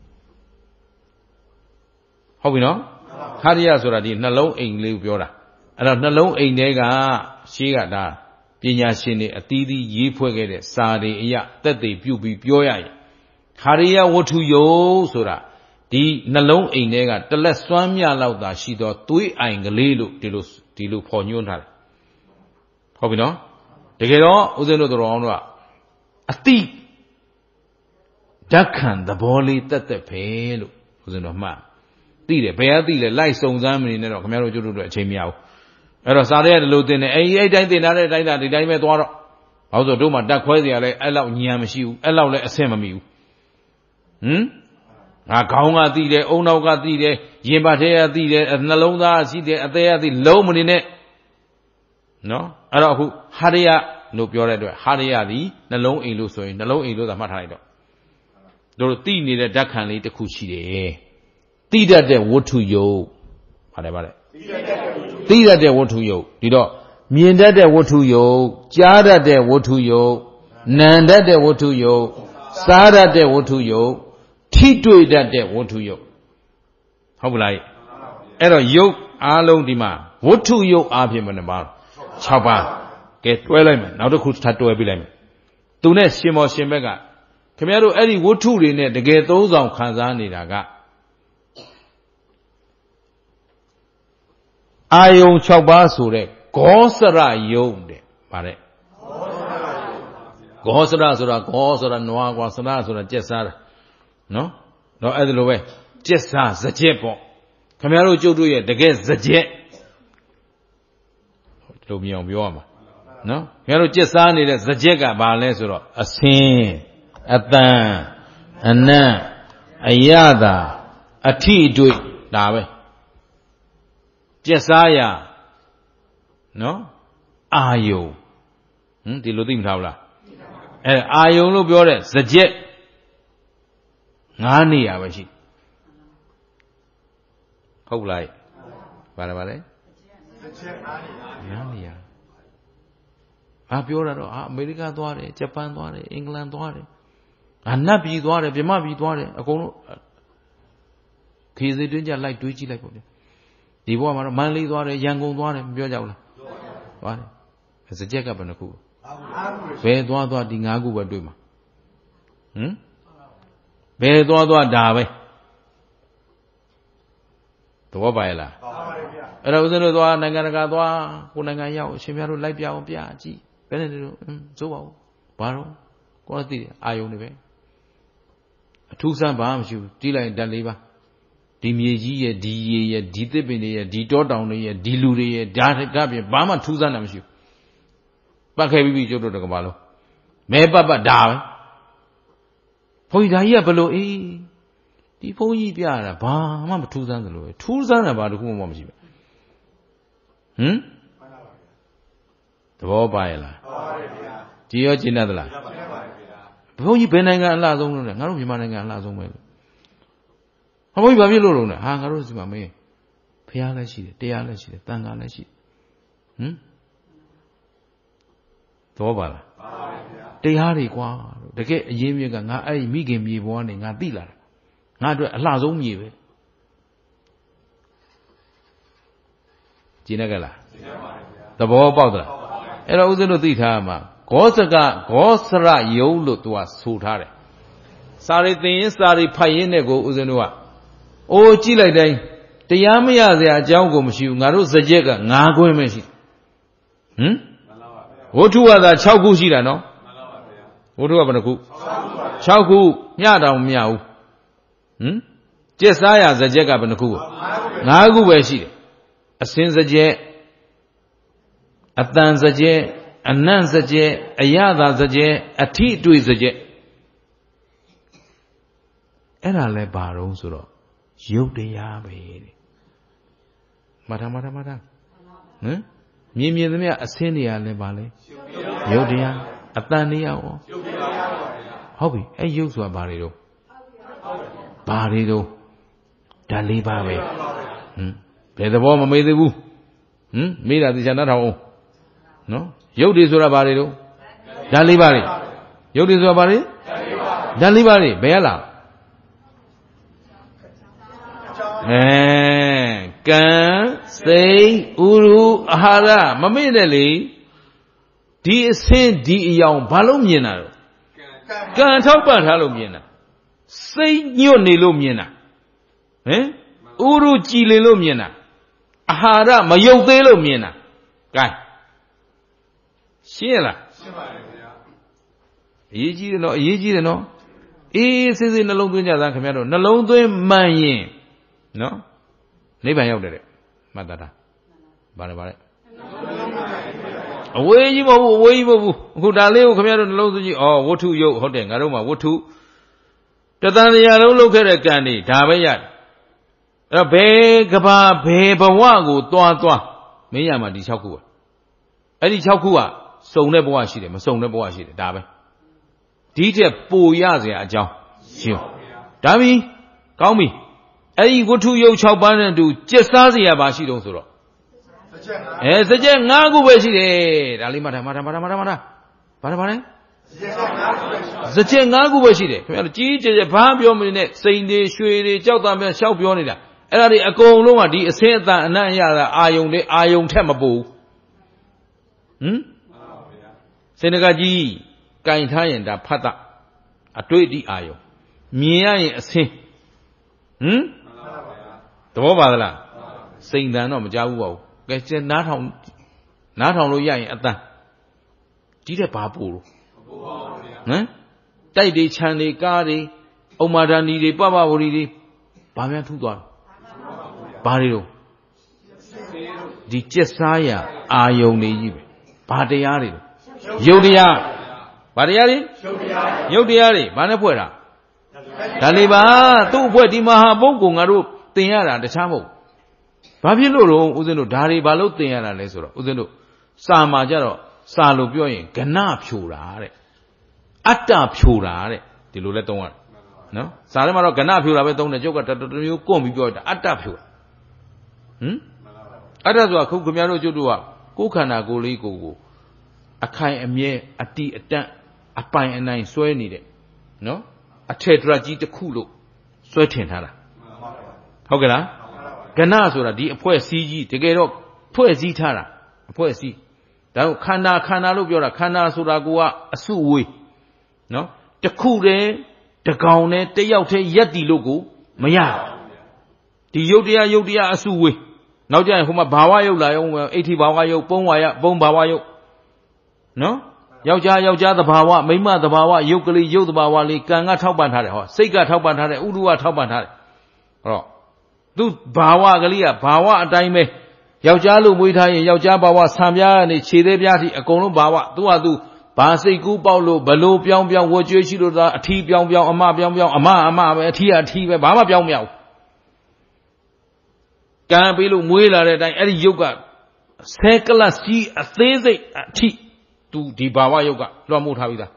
ဟုတ်ပြီနော်ဟာရိယဆိုတာဒီနှလုံးအိမ်လေးကိုပြောတာအဲ့တော့နှလုံးအိမ်ထဲကရှေးကဒါပညာရှင်တွေအသီးသီးရေးဖွဲ့ခဲ့တဲ့စာတွေအရာတက်သေးပြုပြီးပြောရရင်ဟာရိယဝတ္ထုယုတ်ဆိုတာဒီနှလုံးအိမ်ထဲကတလက်စွမ်းမြလောက်သာရှိသောသွေးအိုင်ကလေးလို့ဒီလိုဖော်ညွှန်းထားတယ်ဟုတ်ပြီနော်တကယ်တော့ဦးဇင်းတို့တော်အောင်တို့ကအတိဓာတ်ခံသဘောလေးတက်ပဲလို့ဦးဇင်းတို့မှတ်သိတယ်ဘယ်ကသိလဲလိုက်စုံစမ်းမနေနဲ့တော့ခင်ဗျားတို့ကျွတ်တို့အချိန်မရဘူးအဲ့တော့စားတဲ့လူတင်တယ်အဲ့တိုင်းတင်ထားတဲ့အတိုင်းဒီတိုင်းပဲသွားတော့ဘာလို့ဆိုတို့မှတက်ခွဲစရာလဲအဲ့လောက်ညံမရှိဘူးအဲ့လောက်လဲအဆင်မမီဘူးငါခေါင်းကသိတယ်အုံနောက်ကသိတယ်ရင်ပတ်ထဲကသိတယ်နှလုံးသားရှိတယ်အသေးကသိလုံးမနေနဲ့နော်အဲ့တော့အခုဟာရိယလို့ပြောတဲ့အတွက်ဟာရိယသည်နှလုံးအိမ်လို့ဆိုရင်နှလုံးအိမ်လို့သာမှတ်ထားလိုက်တော့တို့သိနေတဲ့ဓာတ်ခံလေးတစ်ခုရှိတယ်သိတတ်တဲ့ဝတ္ထုယုတ်ပါတယ်သိတတ်တဲ့ဝတ္ထုယုတ်ဒီတော့မြင်တတ်တဲ့ဝတ္ထုယုတ်ကြားတတ်တဲ့ဝတ္ထုယုတ်နာမ်တတ်တဲ့ဝတ္ထုယုတ်စားရတဲ့ဝတ္ထုယုတ်ထိတွေ့တတ်တဲ့ဝတ္ထုယုတ်ဟုတ်ပလားအဲ့တော့ယုတ်အားလုံးဒီမှာဝတ္ထုယုတ်အားဖြင့်ဘယ်နှပါ6ပါးကဲတွဲလိုက်မယ်နောက်တစ်ခုထပ်တွဲပြလိုက်မယ်သူနဲ့ရှင်မောရှင်ဘက်ကခင်ဗျားတို့အဲ့ဒီဝတ္ထုတွေနဲ့တကယ်သုံးဆောင်ခံစားနေတာကအာယုံ6ပါးဆိုတဲ့ဂောစရယုတ်တဲ့ဗါတဲ့ဂောစရဆိုတာဂောဆိုတာနွားကွာစရဆိုတာကြက်စားတာနော်တော့အဲ့ဒါလိုပဲကြက်စားစကြက်ပေါ့ခင်ဗျားတို့ကျုပ်တို့ရဲ့တကယ်စကြက်လို့မြင်အောင်ပြောရမှာနော်ခင်ဗျားတို့ကြက်စားနေတဲ့စကြက်ကဘာလဲဆိုတော့အစင်းအတန်အနံ့အယတာအထိအတွေ့ဒါပဲကြက်စားရနော်အာယုံဒီလိုသိမထားဘူးလားအာယုံလို့ပြောတဲ့စကြက်9နေရာပဲရှိဟုတ်လားဘာလဲစကြက်9နေရာပြောတာတော့အမေရိကသွားတယ်ဂျပန်သွားတယ်အင်္ဂလန်သွားတယ်နတ်ပြည်သွားတယ်ဗြဟ္မပြည်သွားတယ်အကုန်လုံးခေစီတွင်းကြလိုက်တွေးကြည့်လိုက်ပေါ့ဗျဒီဘဝမှာတော့မန္တလေးသွားတယ်ရန်ကုန်သွားတယ်မပြောကြဘူးလားသွားတယ်စကြက်ကဘယ်နှခုဘယ်သွားဒီ9ခုပဲတွေ့မှာဘယ်သွားဒါပဲသဘောပါရဲ့လားအဲ့တော့ဦးဇင်းတို့သွားနိုင်ငံတကာသွားကိုနိုင်ငံရောက်အရှင်မြတ်တို့လိုက်ပြအောင်ပြကြည့်ဘယ်နဲ့တို့စိုးပါဦးဘာတော့ကိုယ်သိတယ်အာယုံတွေပဲအထူးဆန်းဘာမှမရှိဘူးတီးလိုက်ဓာတ်၄ပါးဒီမြေကြီးရဲ့ဒီရေရဲ့ဒီသစ်ပင်တွေရဲ့ဒီတောတောင်တွေရဲ့ဒီလူတွေရဲ့ဓာတ်ပြင်ဘာမှထူးဆန်းတာမရှိဘူးပတ်ခဲ့ပြီးကျုပ်တို့တကဘာလို့မဲပတ်ဒါပဲဘုန်းကြီးဒါကြီးကဘလို့ဒီဘုန်းကြီးပြတာဘာမှမထူးဆန်းသလိုပဲထူးဆန်းတာဘာတစ်ခုမှမရှိဘူးသဘောပါရဲ့လားကြည်ရောကျင့်တတ်သလားဘုန်းကြီးဘယ်နိုင်ငံအလှဆုံးလို့လဲငါတို့မြန်မာနိုင်ငံအလှဆုံးပဲလို့ဘုန်းကြီးဘာဖြစ်လို့လဲငါတို့စီမှာမင်းဖျားလည်းရှိတယ်တရားလည်းရှိတယ်တန်ခါလည်းရှိတယ်သဘောပါလားတရားတွေကွာတကယ်အရေးမြစ်ကငါအဲ့မိခင်မြေပေါ်ကနေငါသိလာတာငါအတွက်အလှဆုံးမြေပဲကျင်ရကြလားသဘောပေါက်သလားအဲ့တော့ဦးဇင်းတို့သိထားမှာဂောစရယုတ်လို့သူကဆိုထားတယ်စာရီသင်ရင်စာရီဖတ်ရင်းနဲ့ကိုဦးဇင်းတို့ကအိုးကြည့်လိုက်တိုင်းတရားမရစရာအကြောင်းကိုမရှိဘူးငါတို့စကြက်က9ခွင်းပဲရှိဝတ္ထုဝါဒ6ခုရှိတာနော်ဝတ္ထုကဘယ်နှခု6ခုမျှတောင်မမျှဘူးကျက်စားရစကြက်ကဘယ်နှခု9ခုပဲရှိတယ်အစင်းစကြက်အတန်စကြက်အနံ့စကြက်အယတာစကြက်အထိအတွေ့စကြက်အဲ့ဒါလဲဘာတော့ဆိုတော့ရုပ်တရားပဲတဲ့မထာမြင်သမျှအစင်းနေရလဲပါလဲရုပ်တရားအတန်နေရရောဟုတ်ပြီအဲ့ရုပ်ဆိုတာဘာတွေတော့ဓာတ်၄ပါးပဲဘယ်သဘောမမေးသေးဘူးမေးတာသိချာနားထောင်အောင်နော်ရုပ်တွေဆိုတာဘာတွေတော့ဓာတ်၄ပါးတွေရုပ်တွေဆိုတာဘာတွေဓာတ်၄ပါးတွေဘယ်ရလားကံစိတ်ဥရုအာဟာရမမေ့နဲ့လေဒီအစင်းဒီအယောင်ဘာလို့မြင်တာတော့ကံထောက်ပံ့ထားလို့မြင်တာစိတ်ညွတ်နေလို့မြင်တာဥရုကြည်လေလို့မြင်တာအာဟာရမယုတ်သေးလို့မြင်တာကဲရှင်းရလားရှင်းပါတယ်ခင်ဗျာအရေးကြီးတယ်နော်အေးစစ်စစ်နှလုံးသွင်းကြသားခင်ဗျားတို့နှလုံးသွင်းမှန်ရင်နော်နိဗ္ဗာန်ရောက်တယ်တဲ့မှတ်သားတာဗါလဲအဝေးကြီးမဟုတ်ဘူးအခုဒါလေးကိုခင်ဗျားတို့နှလုံးသွင်းကြည့်ဝတ္ထုယုတ်ဟုတ်တယ်ငါတို့မှာဝတ္ထုတသံတရားလုံးလုပ်ခဲ့တဲ့ကံတွေဒါပဲရတယ်အဲ့တော့ဘယ်ကဘာဘယ်ဘဝကိုသွားမင်းရမှာဒီ6ခုပါအဲ့ဒီ6ခုကစုံတဲ့ဘဝရှိတယ်မစုံတဲ့ဘဝရှိတယ်ဒါပဲဒီထက်ပိုရစရာအကြောင်းရှင်းဒါပြီကောင်းပြီအဲ့ဒီဝတ္ထုယုတ်6ပါးနဲ့တူကျက်စားစရာပါရှိတော့ဆိုတော့စကြက်9ခုပဲရှိတယ်ဒါလေးမှတ်ထားဘာလဲ Zachen Nagu Bashide, Gigi, Pabio, saying the Shui, Jota, Shop Yonida. Elari a go long di Senta and Naya Ion Temabo. Senegaji, Gaintai and Pata, a 20 Ayo. Mia a sin. The Bobala, saying that no Jawo, get not on Loya at that. Did a babu? Tidy Chani Gadi, Omadani, the Baba Uri, Bamia Tudor. Barrio. The Chesaya are Yoni, Padiari. Yodia. Padiari? Yodiari, Manapuera. Taliba, two Puetimaha Bogungaru, Tiara, the Chamo. Babilo, Uzeno, Dari Balo, Tiara, Lesoro, Uzeno, Samajaro, Salubioin, Gana Purare. Atta Purare, the Luleton one. No? Salamaro Gana Pura, don't the joke at the combi good, Atta Pura. Adazwa Kukumaro Judua, Kukana Goli Gogo. A kind of mere, a tea, a pine and nine soy needed. No? A tetraji the kulo. Sweating her. Hogana? Ganazura, the poor CG, the gate of poor Zitara, a poor C. Thou Kana Lubura, Kana Suragua, a suwe. No? The Kure, the Gaune, the Yaute Yeti logo, Maya. The Yodia Asuwe. Now, there, whom a Bawayo, 80 Bawayo, Bone Bawayo. No? Yauja the Bawa, Mima the Bawa, Yokali, Yo the Bawali, Ganga Tauban, Sega Tauban, Udua Tauban. Oh. Do Bawa Galia, Bawa Daime, Yaujalu Muita, Yauja Bawa, Samya, and Chidebiati, a Kono Bawa, do Base Gu Paulo, Balo Piang Piang, Wojishiro, a tea Piang Piang, Ama Piang Piang, Ama, a tea, Bama Piang Piang. Gabilu Muela, Eddie Yoga, Sekala see a Thursday at tea to the Bawa Yoga, Ramut Havida.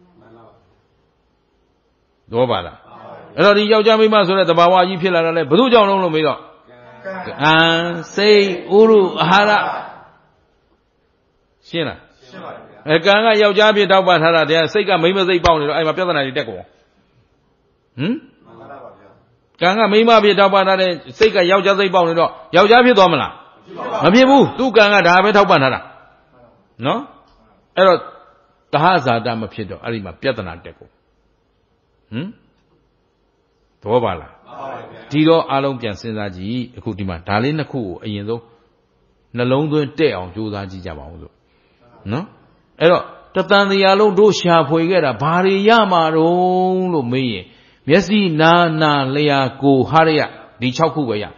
Dobala. Eddie Yojami Maso, the Bawa Yipila, Buja no Mido. And say Uru Hara Shina. A Ganga Yojabi Daban Hara, they are Sega Mima they bound, I'm a Piazana Deco. Ganga Mima be Dabana, Sega Yauja they bound it up. Yaujabi Domina. Mabibu, two Ganga David Tabanara. No? Error Tahaza Dama Piedo, Arima Piatana Deco. Tobala. Tiro Alon Piansenaji, Kutima, Talina Ku, Yendo, Nalongo Dale, Judaji Jamao. No? Error Tatan the Yalo do sharp Poigera, Bari Yama, Rolo me. Yesi na lea go haria, di Chaukuya.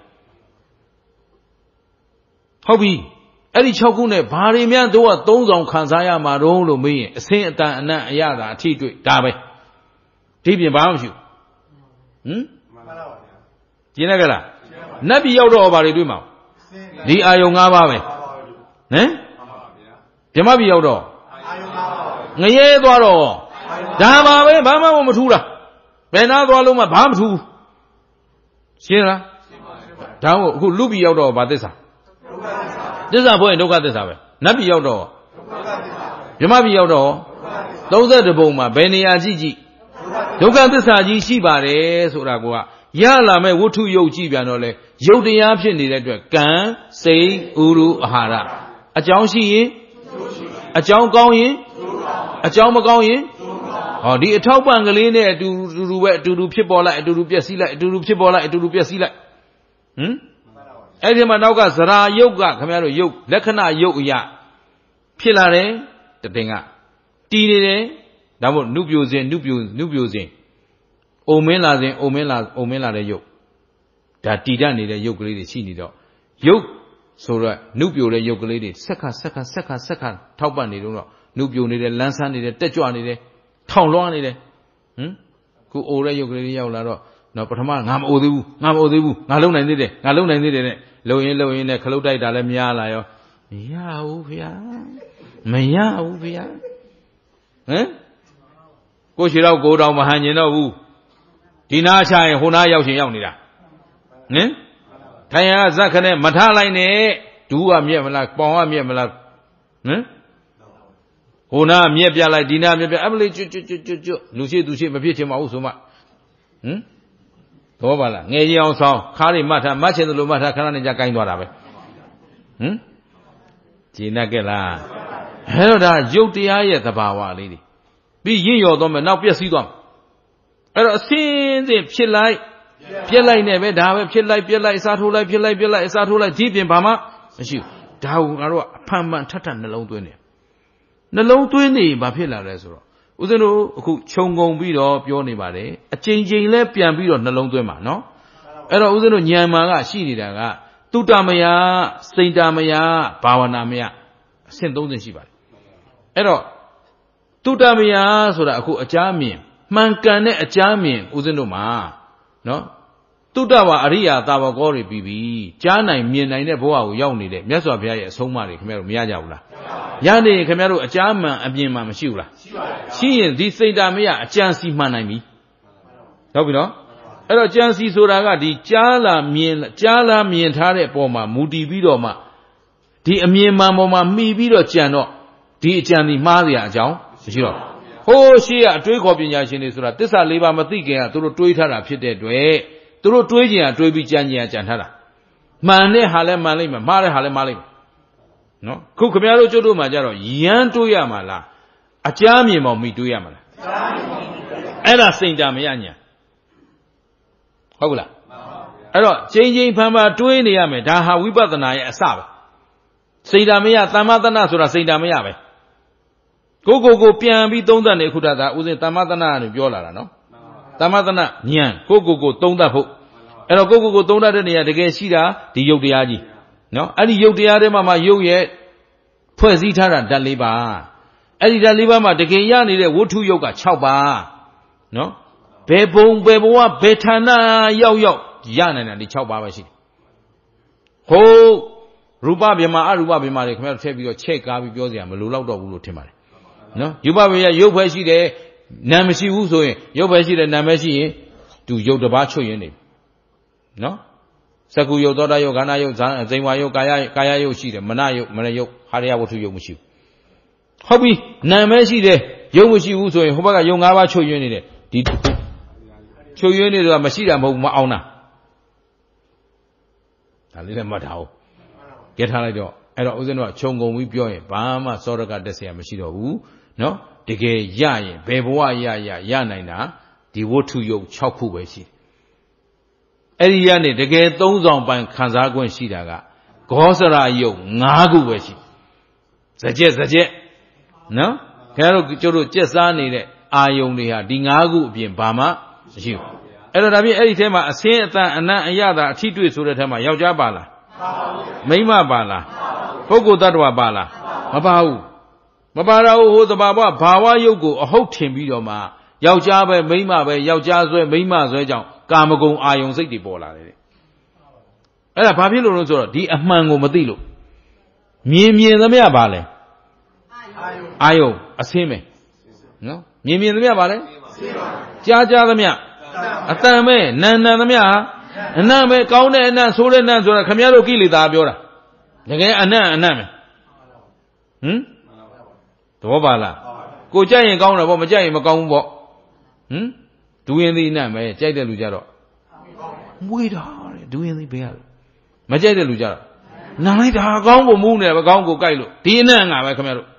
Hobby, Eddie Chokune, Parimian do a dozon Kansaya Marolo me, Saint Dana Yada, Titri, Dabe. Tibi about you. Jinagala. Nabi Yodo about it, Duma. The Ayongabe. Eh? Jamabi Yodo. Naye Doro. Dama, Bama Matura. Benadoluma Bamtu. Sierra. Down who Luby Yodo about this. This is a boy, look at this. Nabi Yodo. Jamabi Yodo. Those are the Boma, Benia Gigi. Look at this Aji Shibare, Suragua. Yala me Wutu Yoji Bianole. Yodi Yapin electric. Gan, say, Uru Ahara. A John Shi. A John Gong. A John Magong. Oh, the top Bangaline to Pibola, to Piasila, to Pibola, to Piasila. Edimanoga, Zara, Yoga, Camaro, Yoke, Lekana, Yoga, Pilare, the Dinga. Tine, that would Nubiusin. Omela, the yoke. That Tidani, the yoke lady, she did. Yoke, so Nubio, the yoke lady, second, Taubani, Nubio needed, Lansan needed, Tetuan needed. Town long in it. Who already you laro. No, but I'm Odu, Nalone and did it, Nalone and did it. Low in a Kalodai Dalamia layo. Maya Uvia. Eh? Go she out go down behind you know who. Dinasha and Hona Yauchi Yaunida. Eh? Taya Zakane, Mataline, do a mere like Bawa mere like. Eh? ဟိုနာမြက်ပြလိုက်ဒီနာမြက်ပြအမလေးကျွတ်လူရှိသူရှိမဖြစ်ချင်ပါဘူးဆိုမှတော့ပါလားငယ်ကြီးအောင်ဆောင်ခါးတွေမှတ်ထားမှတ်ချင်တယ်လို့မှတ်ထားခဏနေကြကိုင်းသွားတာပဲဂျင်းနဲ့ကဲလားအဲ့တော့ဒါရုပ်တရားရဲ့သဘာဝလေးတွေပြီးရင့်ရော်တော့မယ်နောက်ပျက်စီးသွားမယ်အဲ့တော့အစင်းစင်းဖြစ်လိုက်ပြက်လိုက်နေပဲဒါပဲဖြစ်လိုက်ပြက်လိုက်အစားထိုးလိုက်ဖြစ်လိုက်ပြက်လိုက်အစားထိုးလိုက်ဒီပြင်ဘာမှမရှိဘူးဒါကိုငါတို့ကအဖန်ဖန်ထပ်ထပ်နှလုံးသွင်းနေနှလုံးသွင်းနေဘာဖြစ်လာလဲဆိုတော့ဦးဇင်းတို့အခုခြုံငုံပြီးတော့ပြောနေပါတယ်အချိန်ချင်းလဲပြန်ပြီးတော့နှလုံးသွင်းပါနော်အဲ့တော့ဦးဇင်းတို့ဉာဏ်မာကရှိနေတာကတုတ္တမယစိတ်တမယဘာဝနာမယအဆင့်30ရှိပါတယ်အဲ့တော့တုတ္တမယဆိုတာအခုအကြမ်းမြင်မှန်ကန်တဲ့အကြမ်းမြင်ဦးဇင်းတို့မှာနော်တုတ္တဝါအရိယာသာဝကောတွေပြီးပြီကြားနိုင်မြင်နိုင်တဲ့ဘဝကိုရောက်နေတဲ့မြတ်စွာဘုရားရဲ့အဆုံးအမတွေခင်ဗျားတို့မရကြဘူးလားရနေခင်ဗျားတို့အကြမ်းမှန်အပြင်မှန်မရှိဘူးလားရှိရင်ဒီစိတ်ဓာမယအကြံစီမှန်နိုင်ပြီဟုတ်ပြီနော်အဲ့တော့ကြံစီဆိုတာကဒီကြားလာမြင်ထားတဲ့ပုံမှာမူတည်ပြီးတော့မှဒီအမြင်မှန်ပေါ်မှာမှီပြီးတော့ကြံတော့ဒီအကြံဒီမှားเสียအကြောင်းမရှိတော့ဟိုးရှိရအတွေးခေါ်ပညာရှင်တွေဆိုတာတစ္ဆာ၄ပါးမသိခင်ကသူတို့တွေးထားတာဖြစ်တဲ့အတွက်သူတို့တွေးကြင်ကတွေးပြီးကြံကြင်ကကြံထားတာမှန်တဲ့ဟာလဲမှန်လိမ့်မယ်မှားတဲ့ဟာလဲမှားလိမ့်မယ်နော်ခုခင်ဗျားတို့ကျုပ်တို့မှာကြတော့ရမ်းတွေးရမှာလားအကြမ်းမြင်ပေါ်မိတွေးရမှာလားအဲ့ဒါစိတ်ဓာမယညာဟုတ်ကလားအဲ့တော့ချိန်ဖန်ဖန်တွေးနေရမယ်ဒါဟာဝိပဿနာရဲ့အစပဲစိတ်ဓာမယသမ္မာသနာဆိုတာစိတ်ဓာမယပဲကိုပြန်ပြီးသုံးသပ်နေခုတည်းကဦးဇင်းသမ္မာသနာကနေပြောလာတာနော်သမ္မာသနာဉာဏ်ကိုသုံးသပ်ဖို့အဲ့တော့ကိုသုံးသပ်တဲ့နေရာတကယ်ရှိတာဒီယုတ်တရားကြီးနော်အဲ့ဒီယုတ်တရားထဲမှာယုတ်ရဲ့ဖွဲ့စည်းထားတာဓာတ်၄ပါးအဲ့ဒီဓာတ်၄ပါးမှာတကယ်ရနေတဲ့ဝတ္ထုယုတ်က6ပါးနော်ဘယ်ဘုံဘယ်ဘဝဘယ်ဌာနရောက်ရနိုင်တာဒီ6ပါးပဲရှိတယ်ဟိုးရူပဗြဟ္မာအရူပဗြဟ္မာတွေခင်ဗျားတို့ထည့်ပြီးတော့ချက်ကားပြီးပြောစရာမလိုတော့ဘူးလို့ထင်ပါတယ်နော်ရူပဗြဟ္မာရုပ်ပဲရှိတယ်နာမ်မရှိဘူးဆိုရင်ရုပ်ပဲရှိတယ်နာမ်ပဲရှိရင်သူရုပ်တစ်ပါးချွတ်ရင်းနေနော်စကုယုတ်သောတာယုတ်ခန္ဓာယုတ်ဇိမ်ဝါယုတ်ကာယယုတ်ရှိတယ်မနယုတ်မနယုတ်ဟာရယဝတ္ထုယုတ်မရှိဘူးဟုတ်ပြီနာမ်ပဲရှိတယ်ရုပ်မရှိဘူးဆိုရင်ဟိုဘက်ကယုတ်၅ပါးချွတ်ရင်းနေတယ်ဒီချွတ်ရင်းနေတော့မရှိတာမဟုတ်ဘူးမအောင်တာဒါလေးလည်းမှတ်ထားအောင်ကြက်ထားလိုက်တော့အဲ့တော့ဦးဇင်းတို့ကခြုံငုံပြီးပြောရင်ဘာမှစောရကတက်เสียမရှိတော့ဘူးနော်တကယ်ရရင်ဘယ်ဘဝရနိုင်တာဒီဝတ္ထုယုတ်6ခုပဲရှိတယ်အဲ့ဒီကနေတကယ်3ဆောင်ပိုင်ခံစား권ရှိတာကဂောစရယုတ်5ခုပဲရှိစကြက်နော်ခင်ဗျားတို့ကျတို့ကြက်စားနေတဲ့အာယုန်တွေဟာဒီ5ခုအပြင်ဘာမှမရှိဘူးအဲ့တော့ဒါဖြင့်အဲ့ဒီထဲမှာအစင်းအတန်အနံ့အရသာအထိတွေ့ဆိုတဲ့ထဲမှာယောက်ျားပါလားမိန်းမပါလားပုဂ္ဂိုလ်တ attva ပါလားမပါဘူးမပါတော့ဟိုသဘာဝဘာဝယုတ်ကိုအဟုတ်ထင်ပြီးတော့မှယောက်ျားပဲမိန်းမပဲယောက်ျားဆွဲမိန်းမဆွဲကြောင့်ကာမဂုဏ်အာယုန်စိတ်တွေပေါ်လာတယ်အဲ့ဒါဘာဖြစ်လို့လဲဆိုတော့ဒီအမှန်ကိုမသိလို့မြင်သမျှပါလဲအာယုန်အစင်းပဲနော်မြင်သမျှပါလဲကြားသမျှအတန်ပဲနာသမျှအနံ့ပဲကောင်းတဲ့အနံ့ဆိုးတဲ့အနံ့ဆိုတာခင်ဗျားတို့ကိလေသာပြောတာတကယ်အနံ့ပဲသဘောပါလားကိုကြိုက်ရင်ကောင်းတယ်ဗောမကြိုက်ရင်မကောင်းဘူးဗောဒူရင်သီးအနံ့ပဲကြိုက်တဲ့လူကြတော့မွေးတာတဲ့ဒူရင်သီးဘယ်ရလဲမကြိုက်တဲ့လူကြတော့နာလိုက်တာကောင်းကိုမူးနေတယ်မကောင်းကိုကြိုက်လို့ဒီအနံ့ငါပဲခင်ဗျားတို့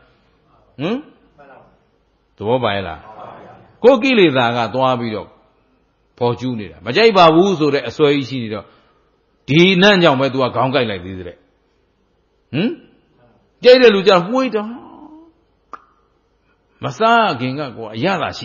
သဘောပါရဲ့လားကိုကိလေသာကသွားပြီးတော့ပေါ်ကျူးနေတာမကြိုက်ပါဘူးဆိုတဲ့အစွဲကြီးရှိနေတော့ဒီနန့်ကြောင့်ပဲ तू ကခေါင်းကိုက်လိုက်သေးတယ်ကြိုက်တဲ့လူကြမှွေးတာမစားခင်ကကိုအရသာရှိ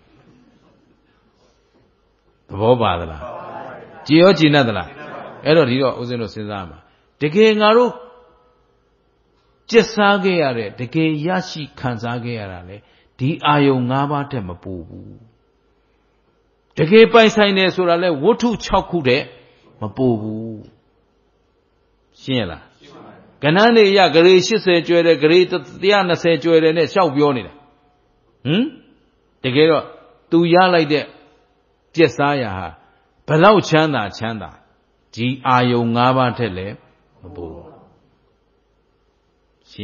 သဘောပါသလားကြည်ရောကြည်နဲ့သလားအဲ့တော့ဒီတော့ဦးဇင်းတို့စဉ်းစားမှာတကယ်ငါတို့ကျက်စားခဲ့ရတဲ့တကယ်ရရှိခံစားခဲ့ရတာလေဒီအာယုံ၅ပါးတက်မပူဘူးတကယ်ပိုင်ဆိုင်တယ်ဆိုတာလဲဝတ္ထု6ခုတည်းမပူဘူးရှင်းရလားကဏ္ဍနေရဂရေ80ကျွဲတယ်ဂရေ120ကျွဲတယ်နဲ့ရှောက်ပြောနေတာတကယ်တော့သူရလိုက်တဲ့ပြက်စားရာဟာဘလောက်ချမ်းသာဒီအာယုံ၅ပါးထက်လဲမပူဘူးရှင်းရလား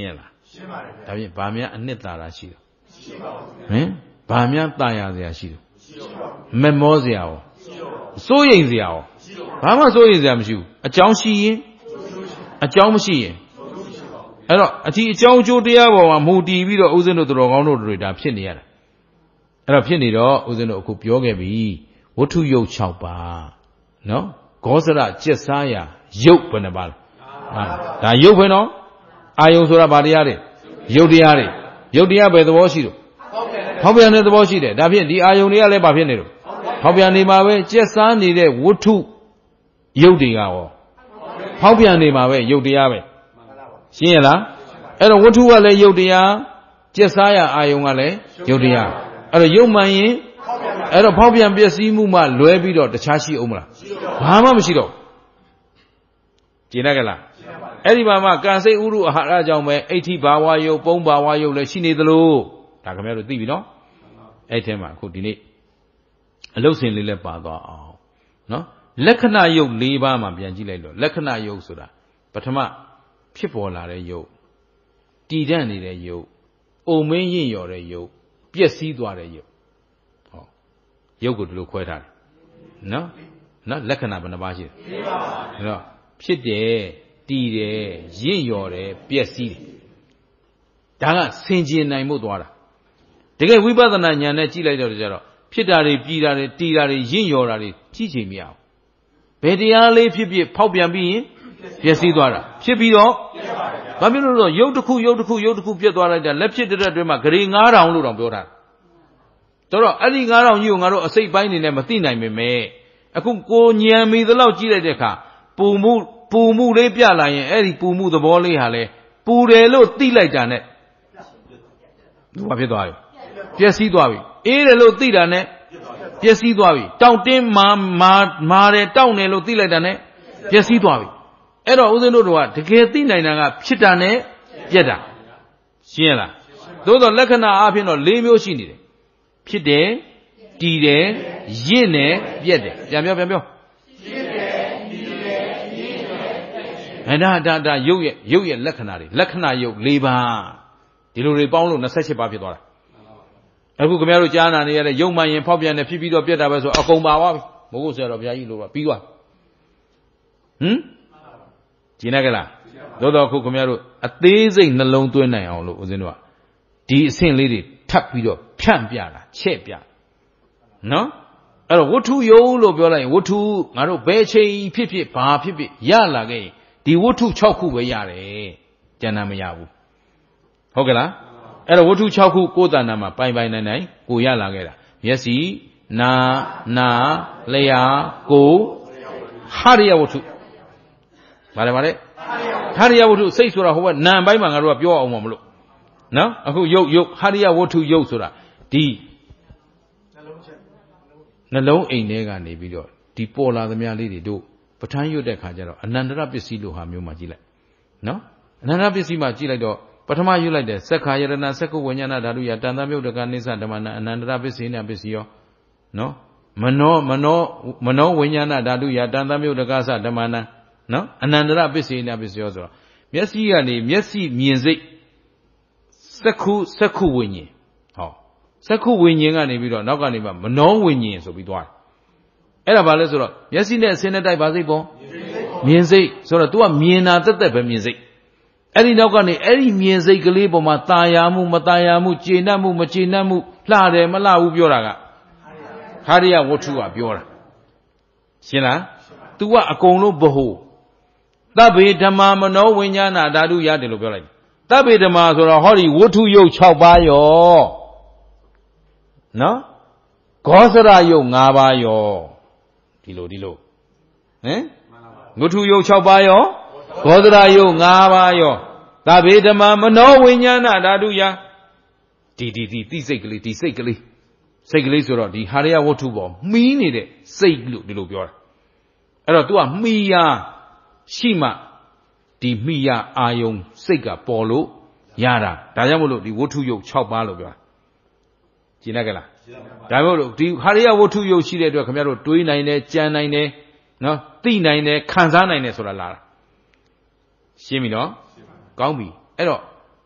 ဒါဖြင့်ဘာများအနှစ်သာရရှိတော့ဟင်ဘာများတာယာစရာရှိတော့မမောစရာရောစိုးရိမ်စရာရောဘာမှစိုးရိမ်စရာမရှိဘူးအကြောင်းရှိရင်အကြောင်းမရှိရင်အဲ့တော့အကြောင်းအကျိုးတရားပေါ်မှာမူတည်ပြီးတော့ဥစဉ်တို့တော်ကောင်းတို့တွေဒါဖြစ်နေရတာအဲ့တော့ဖြစ်နေတော့ဥစဉ်တို့အခုပြောခဲ့ပြီဝတ္ထုယုတ်6ပါးနော်ဂောဇရကျက်စားရာယုတ်ဘယ်နှပါလဲဒါယုတ်ပဲနော်အာယုံဆိုတာဗာတရားတွေယုတ်တရားတွေယုတ်တရားပဲသဘောရှိတော့ဟောက်ပြန်တဲ့သဘောရှိတယ်ဒါဖြင့်ဒီအာယုံတွေကလည်းဗာဖြစ်နေတော့ဟောက်ပြန်နေမှာပဲကျက်စားနေတဲ့ဝတ္ထုယုတ်တွေကရောဟောက်ပြန်နေမှာပဲယုတ်တရားပဲရှင်းရလားအဲ့တော့ဝတ္ထုကလည်းယုတ်တရားကျက်စားရာအာယုံကလည်းယုတ်တရားအဲ့တော့ယုတ်မှန်ရင်အဲ့တော့ဖောက်ပြန်ပျက်စီးမှုမှလွဲပြီးတော့တခြားရှိအောင်မလားဘာမှမရှိတော့ကျင်တတ်ကြလားအဲ့ဒီမှာမှကံစိတ်ဥရုအာဟာရကြောင့်ပဲအဋ္ဌိဘာဝယုတ်ပုံဘာဝယုတ်လည်းရှိနေသလိုဒါခင်ဗျားတို့သိပြီနော်အဲ့ထဲမှာအခုဒီနေ့အလုတ်စင်လေးလည်းပါသွားအောင်နော်လက္ခဏာယုတ်၄ပါးမှာပြန်ကြည့်လိုက်လို့လက္ခဏာယုတ်ဆိုတာပထမဖြစ်ပေါ်လာတဲ့ယုတ်တည်တံ့နေတဲ့ယုတ်အုံမင်းရင့်ရော်တဲ့ယုတ်ပျက်စီးသွားတဲ့ယုတ်ဟောယုတ်ကိုဒီလိုခွဲထားတယ်နော်လက္ခဏာဘယ်နှပါးရှိလဲ၄ပါးအဲ့တော့ဖြစ်တယ်တည်တယ်ရင့်ရော်တယ်ပျက်စီးတယ်ဒါကဆင်ခြင်နိုင်မှုသွားတာတကယ်ဝိပဿနာဉာဏ်နဲ့ကြည့်လိုက်တော့ကြတော့ဖြစ်တာတွေပြည်တာတွေတည်တာတွေရင့်ရော်တာတွေကြည့်ချိန်မရဘူးဘယ်တရားလေးဖြစ်ဖြစ်ဖောက်ပြန်ပြီးရင်ပျက်စီးသွားတာဖြစ်ပြီးတော့ဘာဖြစ်လို့လဲဆိုတော့ရုပ်တစ်ခုပြတ်သွားလိုက်တာလက်ဖြစ်တဲ့အတွင်းမှာဂရေ9000လို့တောင်ပြောတာတော့အဲ့ဒီ9000ကြီးကိုငါတို့အစိတ်ပိုင်းနေနဲ့မသိနိုင်ပေမဲ့အခုကိုညံမီသလောက်ကြည့်လိုက်တဲ့အခါပူမှုလေးပြလာရင်အဲ့ဒီပူမှုသဘောလေးဟာလေပူတယ်လို့သိလိုက်တာနဲ့ဘာဖြစ်သွားပြီပျက်စီးသွားပြီအေးတယ်လို့သိတာနဲ့ပျက်စီးသွားပြီတောင့်တင်းမာတယ်တောင့်တယ်လို့သိလိုက်တာနဲ့ပျက်စီးသွားပြီအဲ့တော့ဦးဇင်းတို့ကတကယ်သိနိုင်တာကဖြစ်တာနဲ့ပြက်တာရှင်းရလားသို့တော့လက္ခဏာအပြင်တော့၄မျိုးရှိနေတယ်ဖြစ်တယ်တည်တယ်ရင့်တယ်ပြက်တယ်ပြန်ပြောဖြစ်တယ်တည်တယ်ရင့်တယ်အဲ့ဒါရုပ်ရဲ့လက္ခဏာတွေလက္ခဏာရုပ်၄ပါးဒီလိုတွေပေါင်းလို့28ပါးဖြစ်သွားတာအခုခင်ဗျားတို့ကြားနာနေရတဲ့ရုပ်မှန်ရင်ဖောက်ပြန်တယ်ဖြစ်ပြီးတော့ပြက်တာပဲဆိုအကုန်ပါသွားပြီမိုးကိုဆရာတော်ဘုရားကြီးလို့ပါပြီးသွားကျင်ရကြလားသို့တော့ခုခင်ဗျားတို့အသေးစိတ်နှလုံးသွင်းနိုင်အောင်လို့ဦးဇင်းတို့ကဒီအဆင့်လေးတွေထပ်ပြီးတော့ဖြန့်ပြတာချဲ့ပြနော်အဲ့တော့ဝတ္ထုယုံလို့ပြောလိုက်ရင်ဝတ္ထုငါတို့ဘယ်ချိန်ဖြစ်ဘာဖြစ်ရလာခဲ့ရင်ဒီဝတ္ထု6ခုပဲရတယ်ကျန်တာမရဘူးဟုတ်ကဲ့လားအဲ့တော့ဝတ္ထု6ခုကိုယ်တဏ္ဍာမှာပိုင်နိုင်ကိုရလာခဲ့တာမျက်စိနာလျှာကိုယ်ဟာရိယဝတ္ထုဗါတယ်ဟာရိယဝတ္ထုစိတ်ဆိုတာဟိုဘက်နာမ်ပိုင်းမှာငါတို့ကပြောအောင်မလို့နော်အခုယုတ်ဟာရိယဝတ္ထုယုတ်ဆိုတာဒီနှလုံးအိမ်ထဲကနေပြီးတော့ဒီပေါ်လာသမျှလေးတွေတို့ပဋ္ဌာန်းရွတ်တဲ့ခါကျတော့အနန္တရပစ္စည်းလိုဟာမျိုးမှာကြည့်လိုက်နော်အနန္တရပစ္စည်းမှာကြည့်လိုက်တော့ပထမရွတ်လိုက်တယ်စက္ခာယတနာစက္ခုဝိညာဏဓာတုယတန်တမြုပ်တကနိစ္စဓမ္မနာအနန္တရပစ္စည်းနဲ့ပစ္စည်းရောနော်မနောဝိညာဏဓာတုယတန်တမြုပ်တကသဓမ္မနာနော်အနန္တရပစ္စည်းနဲ့ပစ္စည်းရောဆိုတော့မျက်စိကနေမျက်စိမြင်စိတ်စက္ခုဝိညာဉ်ဟောစက္ခုဝိညာဉ်ကနေပြီးတော့နောက်ကနေမှမနောဝိညာဉ်ဆိုပြီးသွားတယ်အဲ့ဒါဘာလဲဆိုတော့မျက်စိနဲ့အစင်းနဲ့တိုက်ပါစိတ်ပေါ့မြင်စိတ်ဆိုတော့ तू ကမြင်တာတက်ပဲမြင်စိတ်အဲ့ဒီနောက်ကနေအဲ့ဒီမြင်စိတ်ကလေးပေါ်မှာตาယာမှုမตาယာမှုကျေနပ်မှုမကျေနပ်မှုလှတယ်မလှဘူးပြောတာကဟာရိယဝတ္ထုကပြောတာရှင်းလား तू ကအကုန်လုံးဘဟုသဗ္ဗေဓမ္မာမနောဝိညာဏဓာတုရတယ်လို့ပြောလိုက်သဗ္ဗေဓမ္မာဆိုတော့ဟောဒီဝတ္ထုယုတ်6ပါးရောနော်ဂောဇရယုတ်5ပါးရောဒီလိုဟင်ဝတ္ထုယုတ်6ပါးရောဂောဇရယုတ်5ပါးရောသဗ္ဗေဓမ္မာမနောဝိညာဏဓာတုယဒီသိစိတ်ကလေးဒီစိတ်ကလေးဆိုတော့ဒီဟာရိယဝတ္ထုပေါ်မှီးနေတဲ့စိတ်လို့ဒီလိုပြောတာအဲ့တော့ तू ကမှီယာရှိမှဒီမှီယာအာယုံစိတ်ကပေါ်လို့ရတာဒါကြောင့်မို့လို့ဒီဝတ္ထုယုတ်6ပါးလို့ပြောတာကျင်တတ်ကြလားဒါမို့လို့ဒီဟာရိယဝတ္ထုယုတ်ရှိတဲ့အတွက်ခင်ဗျားတို့တွေးနိုင်တယ်ကြံနိုင်တယ်နော်သိနိုင်တယ်ခံစားနိုင်တယ်ဆိုတာလာတာရှင်းပြီနော်ကောင်းပြီအဲ့တော့ဝ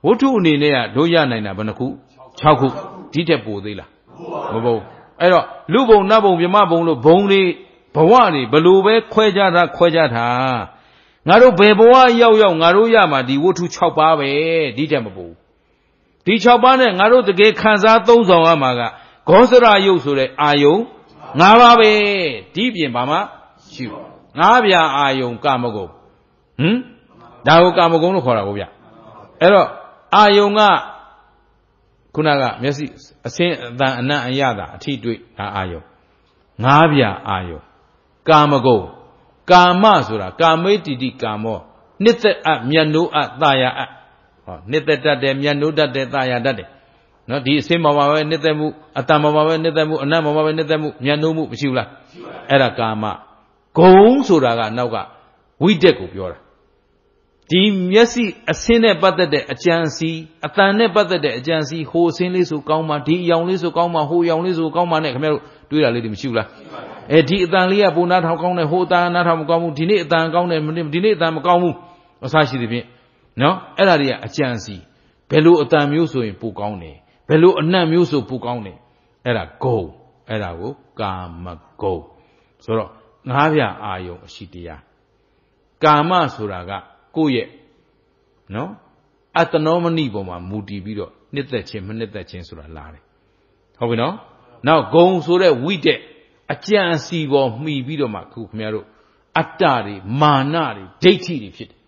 ဝတ္ထုအနေနဲ့ကတို့ရနိုင်တာဘယ်နှခု6ခုဒီတက်ပိုသေးလားမပိုအဲ့တော့လူဘုံနတ်ဘုံမြမဘုံလို့ဘုံတွေဘဝတွေဘလို့ပဲခွဲကြတာငါတို့ဘယ်ဘဝရောက်ငါတို့ရမှာဒီဝတ္ထု6ပါးပဲဒီတက်မပိုဒီ6ပါးနဲ့ငါတို့တကယ်ခံစားသုံးဆောင်ရမှာကဂောစရယုတ်ဆိုတဲ့အာယုံ5ပါးပဲဒီပြင်ဘာမှရှိဘူး5ပြာအာယုံကာမဂုဏ်ဒါကိုကာမဂုဏ်လို့ခေါ်တာကိုဗျအဲ့တော့အာယုံကခုနကမျက်စိအစင်းအတန်အနံ့အရသာအထိတွေ့ဒါအာယုံ5ပြာအာယုံကာမဂုဏ်ကာမဆိုတာကာမိတ္တိကာမောနှစ်သက်အပ်မြတ်နိုးအပ်သာယာအပ်ဟောနှစ်သက်တတ်တယ်မြတ်နိုးတတ်တယ်သာယာတတ်တယ်နော်ဒီအစင်းပေါ်မှာပဲနှစ်သက်မှုအတန်ပေါ်မှာပဲနှစ်သက်မှုအနံ့ပေါ်မှာပဲနှစ်သက်မှုမြတ်နိုးမှုမရှိဘူးလားအဲ့ဒါကာမဂုဏ်ဆိုတာကနောက်ကဝိတက်ကိုပြောတာဒီမျက်စိအစင်းနဲ့ပတ်သက်တဲ့အကြံစီအတန်နဲ့ပတ်သက်တဲ့အကြံစီဟိုအစင်းလေးဆိုကောင်းမှဒီအယောင်လေးဆိုကောင်းမှဟိုအယောင်လေးဆိုကောင်းမှနဲ့ခင်ဗျားတို့တွေးတာလေးတွေမရှိဘူးလားဒီအတန်လေးကပုံနာထောင်ကောင်းတယ်ဟိုအတန်နားထောင်မကောင်းဘူးဒီနေ့အတန်ကောင်းတယ်ဒီနေ့အတန်မကောင်းဘူးအစရှိသဖြင့်နော်အဲ့ဒါတွေကအကြံစီဘယ်လိုအတန်မျိုးဆိုရင်ပိုကောင်းတယ်ဘယ်လိုအနံ့မျိုးဆိုပိုကောင်းတယ်အဲ့ဒါဂုဏ်အဲ့ဒါကိုကာမဂုဏ်ဆိုတော့5ပြာအာယုံအရှိတရားကာမဆိုတာကကိုယ့်ရဲ့နော်အတ္တနောမဏိပေါ်မှာမူတည်ပြီးတော့နှစ်သက်ခြင်းမနှစ်သက်ခြင်းဆိုတာလာတယ်ဟုတ်ပြီနော်နောက်ဂုံဆိုတဲ့ဝိတက်အကြံအစီပေါ်မှီပြီးတော့မှခုခင်ဗျားတို့အတ္တတွေမာနတွေဒိဋ္ဌိတွေဖြစ်တယ်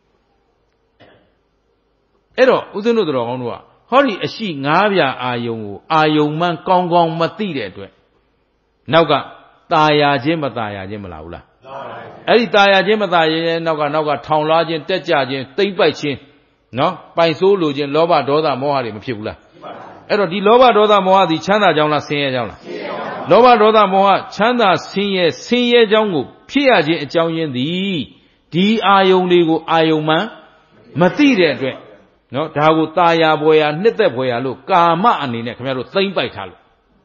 အဲ့တော့ဦးဇင်းတို့တော်ကောင်းတို့ကဟောဒီအရှိ5ပြာအာယုံကိုအာယုံမှန်ကောင်းကောင်းမသိတဲ့အတွက်နောက်ကตาယာခြင်းမตาယာခြင်းမလာဘူးလားအဲ့ဒီตาယာခြင်းမตาယာခြင်းနောက်ကထောင်လားခြင်းတက်ကြခြင်းတိမ့်ပိုက်ခြင်းနော်ပိုင်ဆိုးလိုခြင်းလောဘဒေါသမောဟတွေမဖြစ်ဘူးလားအဲ့တော့ဒီလောဘဒေါသမောဟသည်ချမ်းသာကြောင်းလားဆင်းရဲကြောင်းလားလောဘဒေါသမောဟချမ်းသာဆင်းရဲကြောင်းကိုဖြစ်ရခြင်းအကြောင်းရင်းသည်ဒီအာယုန်တွေကိုအာယုန်မှန်မသိတဲ့အတွက်နော်ဒါကိုตาယာဘွယ်ရာနှစ်သက်ဘွယ်ရာလို့ကာမအနေနဲ့ခင်ဗျားတို့သိမ့်ပိုက်ထားလို့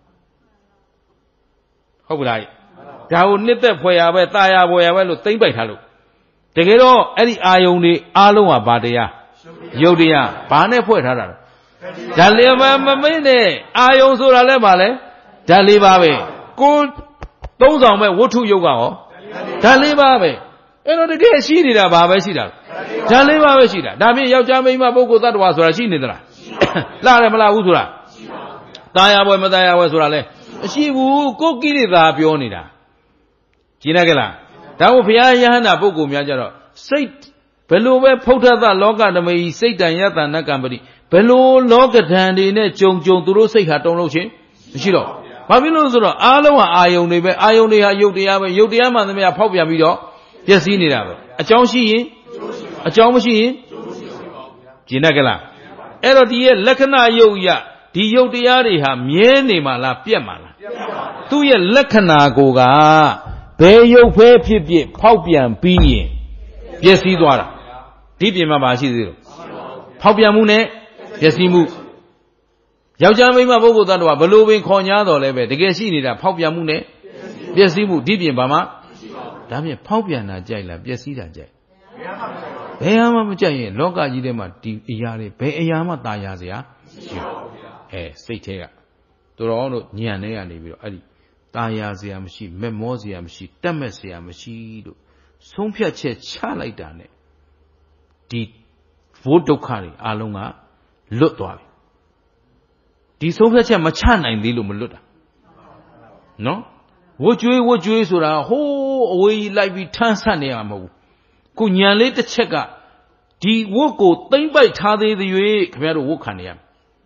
ဟုတ်ပါလားဒါကိုနှစ်သက်ဖွယ်ရပဲตาယာဘွယ်ရပဲလို့သိမ့်ပိုက်ထားလို့တကယ်တော့အဲ့ဒီအာယုန်တွေအားလုံးဟာဘာတရားရုပ်တရားဘာနဲ့ဖွဲ့ထားတာလဲဓာတ်လေးပါမမိတ်နဲ့အာယုန်ဆိုတာလည်းဘာလဲဓာတ်လေးပါပဲကိုသုံးဆောင်မဲ့ဝတ္ထုယုတ်ကရောဓာတ်လေးပါပဲအဲ့တော့တကယ်ရှိနေတာဘာပဲရှိတာဓာတ်လေးပါပဲရှိတာဒါဖြင့်ယောက်ျားမိန်းမပုဂ္ဂိုလ်သတ္တဝါဆိုတာရှိနေသလားလှတယ်မလားဘူးဆိုတာตาယာဘွယ်မตาယာဘွယ်ဆိုတာလဲမရှိဘူးကိုကိလေသာပြောနေတာကျင်ရကြလားဒါကိုဘုရားယဟန္တာပုဂ္ဂိုလ်များကြတော့စိတ်ဘယ်လိုပဲဖုဋ္ဌသလောကဓမ္မဤစိတ်တန်ယတနကံပတိဘယ်လိုလောကဓာန်တွေနဲ့ကြုံသူတို့စိတ်ဟာတုံလို့ချင်းမရှိတော့ဘာဖြစ်လို့ဆိုတော့အားလုံးဟာအာယုန်တွေပဲအာယုန်တွေဟာယုတ်တရားပဲယုတ်တရားမှသမျှဖောက်ပြန်ပြီးတော့ပျက်စီးနေတာပဲအကြောင်းရှိရင်အကြောင်းမရှိရင်ကျင်ရကြလားအဲ့တော့ဒီရဲ့လက္ခဏာယုတ်ရဒီယုတ်တရားတွေဟာမြဲနေမှာလားပြက်မှာလားသူ့ရဲ့လက္ခဏာကိုကဘယ်ယုတ်ဖဲဖြစ်ဖြစ်ဖောက်ပြန်ပြီးရင်ပျက်စီးသွားတာဒီပြင်မှာမရှိသေးဘူးဖောက်ပြန်မှုနဲ့ပျက်စီးမှုယောက်ျားမိန်းမပုဂ္ဂိုလ်သတ္တဝါဘလို့ပင်ခေါ်ညာတော်လဲပဲတကယ်ရှိနေတာဖောက်ပြန်မှုနဲ့ပျက်စီးမှုဒီပြင်ဘာမှဒါဖြင့်ဖောက်ပြန်တာကြိုက်လားပျက်စီးတာကြိုက်ဘယ်ဟာမှမကြိုက်ရင်လောကကြီးထဲမှာဒီအရာတွေဘယ်အရာမှตายရစရာစိတ်ထဲကတော်တော်တို့ညံနေရနေပြီးတော့အဲ့ဒီตายရစရာမရှိမက်မောစရာမရှိတက်မဲ့စရာမရှိလို့ဆုံးဖြတ်ချက်ချလိုက်တာနဲ့ဒီဘိုးဒုက္ခတွေအလုံးကလွတ်သွားပြီဒီဆုံးဖြတ်ချက်မချနိုင်သေးလို့မလွတ်တာနော်ဝတ်ကြွေးဆိုတာဟိုးအဝေးကြီးလိုက်ပြီးထမ်းဆတ်နေရမှာမဟုတ်ဘူးခုညံလေးတစ်ချက်ကဒီဝတ်ကိုသိမ့်ပိုက်ထားသေးသည်၍ခင်ဗျားတို့ဝတ်ခံနေရမယ်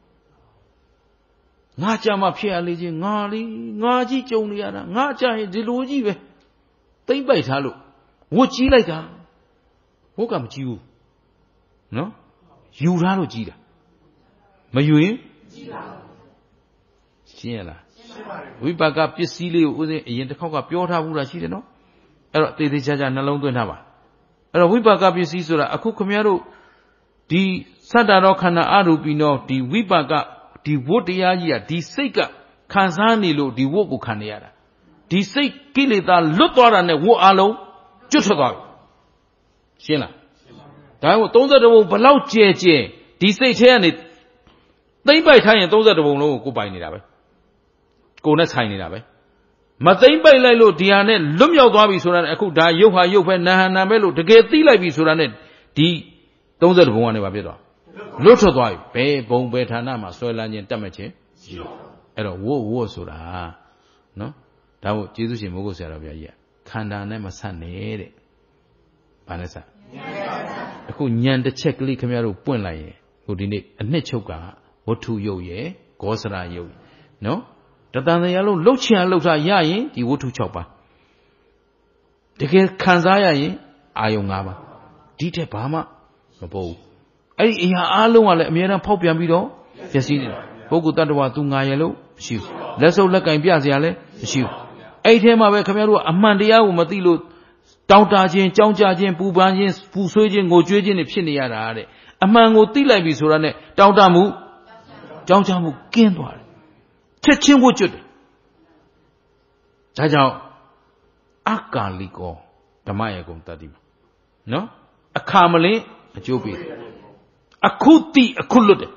ငါကြမှာဖြစ်ရလေချင်းငါကြီးကြုံနေရတာငါကြရင်ဒီလိုကြီးပဲသိမ့်ပိုက်ထားလို့ဝတ်ကြီးလိုက်တာဝတ်ကမကြီးဘူးနော်ယူထားလို့ကြီးတာမယူရင်ကြီးတာရှင်းရလားဝိပါကပစ္စည်းလေးကိုဦးစင်းအရင်တစ်ခေါက်ကပြောထားဘူးလားရှိတယ်နော်အဲ့တော့သေသေးချာချာနှလုံးသွင်းထားပါအဲ့တော့ဝိပါကပစ္စည်းဆိုတာအခုခင်ဗျားတို့ဒီသတ္တရောခန္ဓာအရူပိနောဒီဝိပါကဒီဝတ်တရားကြီးကဒီစိတ်ကခံစားနေလို့ဒီဝတ်ကိုခံနေရတာဒီစိတ်ကိလေသာလွတ်သွားတာနဲ့ဝတ်အလုံးကျွတ်ထွက်သွားပြီရှင်းလားဒါကို32ဘုံဘလောက်ကျဲဒီဒီစိတ်ထဲကနေသိမ့်ပိုက်ထားရင်32ပုံလုံးကိုပိုင်နေတာပဲကိုနဲ့ဆိုင်နေတာပဲမသိမ့်ပိုက်လိုက်လို့ဒီဟာနဲ့လွတ်မြောက်သွားပြီဆိုတာနဲ့အခုဒါရုပ်ဟာရုပ်ပဲနာဟနာပဲလို့တကယ်သိလိုက်ပြီဆိုတာနဲ့ဒီ32ပုံကနေပါဖြစ်သွားလွတ်ထွက်သွားပြီဘယ်ဘုံဘယ်ဌာနမှာဆွဲလန်းခြင်းတက်မဲ့ခြင်းအဲ့တော့ဝတ်ဆိုတာနော်ဒါမို့ကျေးဇူးရှင်မိုးကုတ်ဆရာတော်ဘုရားကြီးကခန္ဓာနဲ့မဆက်နဲ့တဲ့ဘာနဲ့ဆက်အခုညံတစ်ချက်ကလေးခင်ဗျားတို့ပွင့်လိုက်ရင်ဟိုဒီနေ့အနှစ်ချုပ်ကဝတ္ထုယုတ်ရဲ့ဂောစရယုတ်နော်တတန်တရားလုံးလှုပ်ချင်လှုပ်ထားရရင်ဒီဝတ္ထု6ပါးတကယ်ခံစားရရင်အာယုံ5ပါးဒီထက်ဘာမှမပေါ်ဘူးအဲ့ဒီအရာအားလုံးကလည်းအများအားဖောက်ပြန်ပြီးတော့ပျက်စီးနေတာပုဂ္ဂိုလ်တ attva သူငါရဲ့လို့မရှိဘူးလက်စုပ်လက်ကင်ပြစရာလည်းမရှိဘူးအဲ့ဒီထဲမှာပဲခင်ဗျားတို့ကအမှန်တရားကိုမသိလို့တောင်းတခြင်းကြောင်းကြခြင်းပူပန်ခြင်းပူဆွေးခြင်းငိုကြွေးခြင်းတွေဖြစ်နေရတာတဲ့အမှန်ကိုသိလိုက်ပြီဆိုတာနဲ့တောင်းတမှုကြောင်းကြမှုကင်းသွားတယ်ချက်ချင်းဝတ်ကျွတ်တယ်ဒါကြောင့်အကာလိကောဓမ္မယေကုံတတ္တိနော်အခါမလင်းအကျိုးပေးအခုတိအခုလွတ်တယ်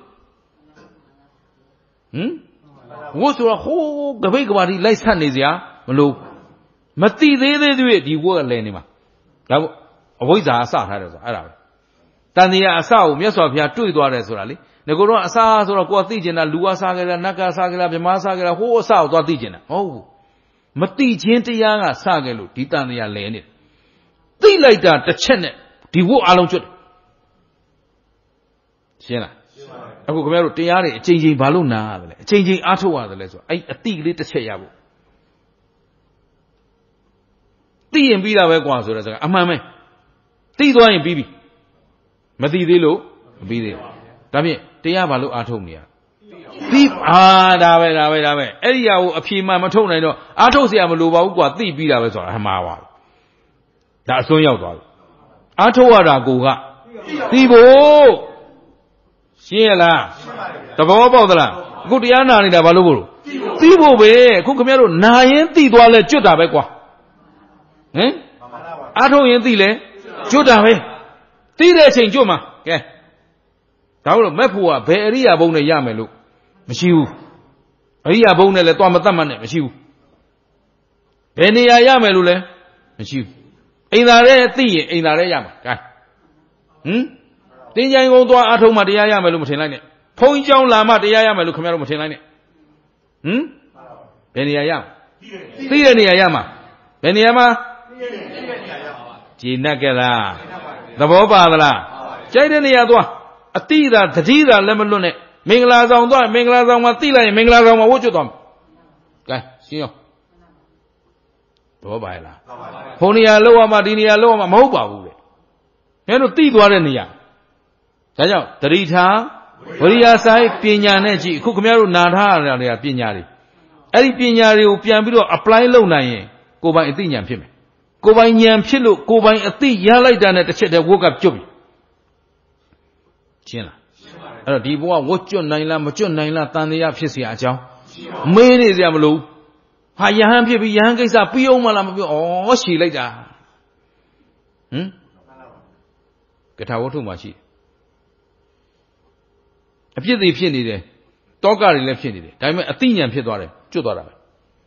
ဝတ်ဆိုတာဟိုးကပိတ်ကဘာဒီလိုက်ဆက်နေစရာမလိုမတိသေးသေးသေးဒီဝတ်ကလည်းနေမှာဒါပေါ့အဝိဇ္ဇာအစထားတယ်ဆိုတာအဲ့ဒါပဲတန်တရားအစကိုမြတ်စွာဘုရားတွေ့သွားတယ်ဆိုတာလေငါကတော့အစဆိုတော့ကိုယ်သိကျင်တာလူကစားကြတာနတ်ကစားကြတာဗြဟ္မာစားကြတာဟိုးအစကိုသွားသိကျင်တာဟုတ်ဘူးမတိချင်းတရားကစခဲ့လို့ဒီတန်တရားလဲနေတယ်သိလိုက်တာတစ်ချက်နဲ့ဒီဝတ်အလုံးကျွတ်တယ်ရှင်းလားအခုခင်ဗျားတို့တရားတွေအချိန်ချင်းဘာလို့နာရတယ်လဲအချိန်ချင်းအားထုတ်ရတယ်လဲဆိုတော့အဲ့အတိကလေးတစ်ချက်ရဖို့သိရင်ပြီးတာပဲကွာဆိုတဲ့စကားအမှန်ပဲသိသွားရင်ပြီးပြီမသိသေးလို့မပြီးသေးဘူးဒါဖြင့်တရားဘာလို့အားထုတ်နေရသိဒါပဲအဲ့ဒီဟာကိုအဖြေမှမထုတ်နိုင်တော့အားထုတ်เสียမလိုပါဘူးကွာသိပြီးတာပဲဆိုတာအမှားပါဒါအစွန်းရောက်သွားပြီအားထုတ်ရတာကိုကသိဖို့ရှင်းရလားသဘောပေါက်သလားအခုတရားနာနေတာဘာလို့လို့သိဖို့ပဲအခုခင်ဗျားတို့နာရင်သိသွားလဲကျွတ်တာပဲကွာဟင်အားထုတ်ရင်သိလဲကျွတ်တာပဲသိတဲ့အချိန်ကျွတ်မှာကဲဒါလို့မက်ဖို့ကဘယ်အရိယာဘုံနဲ့ရမယ်လို့မရှိဘူးအရိယာဘုံနဲ့လည်းသွားမတတ်မှနဲ့မရှိဘူးဘယ်နေရာရမယ်လို့လဲမရှိဘူးအိမ်သာတဲ့သိရင်အိမ်သာတဲ့ရမှာကဲတင်းကြိုင်ကုန်းသွားအားထုတ်မှတရားရမယ်လို့မထင်လိုက်နဲ့ဘုန်းကြီးကျောင်းလာမှတရားရမယ်လို့ခင်ဗျားတို့မထင်လိုက်နဲ့ဘယ်နေရာရသိတဲ့နေရာရမှာဘယ်နေရာမှာကြည်နက်ကြလားသဘောပါသလားကြိုက်တဲ့နေရာသွားအတိသာတတိသာလက်မလွတ်နဲ့မင်္ဂလာဆောင်သွားမင်္ဂလာဆောင်မှာသိလိုက်ရင်မင်္ဂလာဆောင်မှာဝတ်ကျွတ်သွားမယ်ကဲရှင်းရောသဘောပါရဲ့လားဘုံနေရာလောက်ရမှာဒီနေရာလောက်ရမှာမဟုတ်ပါဘူးလေမင်းတို့သိသွားတဲ့နေရာဒါကြောင့်တတိထားဝရိယဆိုင်ပညာနဲ့ကြည့်အခုခင်ဗျားတို့နာထားရတဲ့ပညာတွေအဲ့ဒီပညာတွေကိုပြန်ပြီးတော့ apply လုပ်နိုင်ရင်ကိုယ်ပိုင်အသိဉာဏ်ဖြစ်မယ်ကိုယ်ပိုင်ဉာဏ်ဖြစ်လို့ကိုယ်ပိုင်အသိရလိုက်တာနဲ့တစ်ချက်တည်းဝတ်ကကျွတ်ပြီရှင်းလားအဲ့တော့ဒီဘဝဝတ်ကျွတ်နိုင်လားမကျွတ်နိုင်လားတန်တရားဖြစ်เสียအကြောင်းမေးနေเสียမလို့ဟာယဟန်ဖြစ်ပြီးယဟန်ကိစ္စပြီးအောင်မလားမပြီးဩရှည်လိုက်တာကထာဝတ္ထုမှာရှိအပြစ်တွေဖြစ်နေတယ်တောကတွေလည်းဖြစ်နေတယ်ဒါပေမဲ့အသိဉာဏ်ဖြစ်သွားတယ်ကျွတ်သွားတာပဲ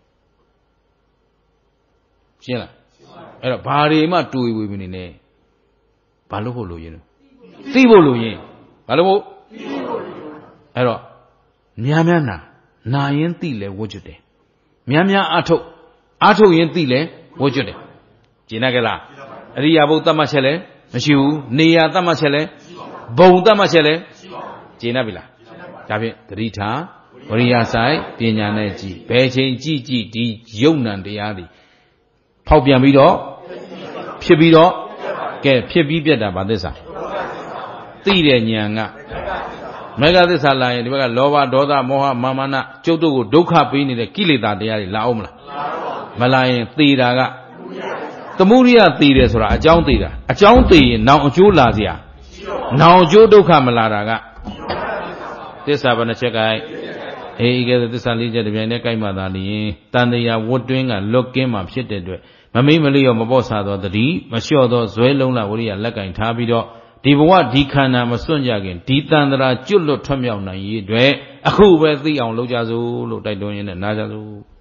ရှင်းလားအဲ့တော့ဘာတွေမှတူဝေမနေနဲ့ဘာလို့ဖို့လို့ရင်သိဖို့လို့ရင်ဘာလို့ဖို့အဲ့တော့များနာရင်သိလဲဝတ်ကျွတ်တယ်များအထုတ်ရင်သိလဲဝတ်ကျွတ်တယ်ကျင်နာကြလားအရိယာဘုတ်တတ်မှတ်ချက်လဲမရှိဘူးနေရာတတ်မှတ်ချက်လဲဘုံတတ်မှတ်ချက်လဲကျင်နာပြီလားဒါဖြင့်သတိထားဝရိယဆိုင်ပညာနဲ့ကြည်ဘယ်ချိန်ကြည်ဒီယုံ nant တရားတွေဖောက်ပြန်ပြီးတော့ဖြစ်ပြီးတော့ကဲဖြစ်ပြီးပြတ်တာဗာသစ္စာသိတဲ့ဉာဏ်ကမေဃသစ္စာလာရင်ဒီဘက်ကလောဘဒေါသမောဟမာမနကျုပ်တို့ကိုဒုက္ခပေးနေတဲ့ကိလေသာတရားတွေလာအောင်မလားမလာရင်သေတာကသမုဒိယသေတယ်ဆိုတာအကြောင်းသေတာအကြောင်းသေရင်နောင်အကျိုးလာစရာနောင်အကျိုးဒုက္ခမလာတာကသစ္စာဘယ်နှချက်ကဲအေးကဲသစ္စာ၄ချက်တပြိုင်တည်းကြိုက်မှသာလျင်တန်တရားဝတ်တွင်းကလွတ်ကင်းမှဖြစ်တဲ့အတွက်မမိမလေးရောမပေါ့ဆာသောတတိမလျှော့သောဇွဲလုံးလာဝရိယလက်ကင်ထားပြီးတော့ဒီဘဝဒီခန္ဓာမစွန့်ကြခင်ဒီတန်ត្រာကျွတ်လွတ်ထွက်မြောက်နိုင်ရေးအတွက်အခုပဲသိအောင်လုပ်ကြစို့လို့တိုက်တွန်းရင်းနဲ့နားကြစို့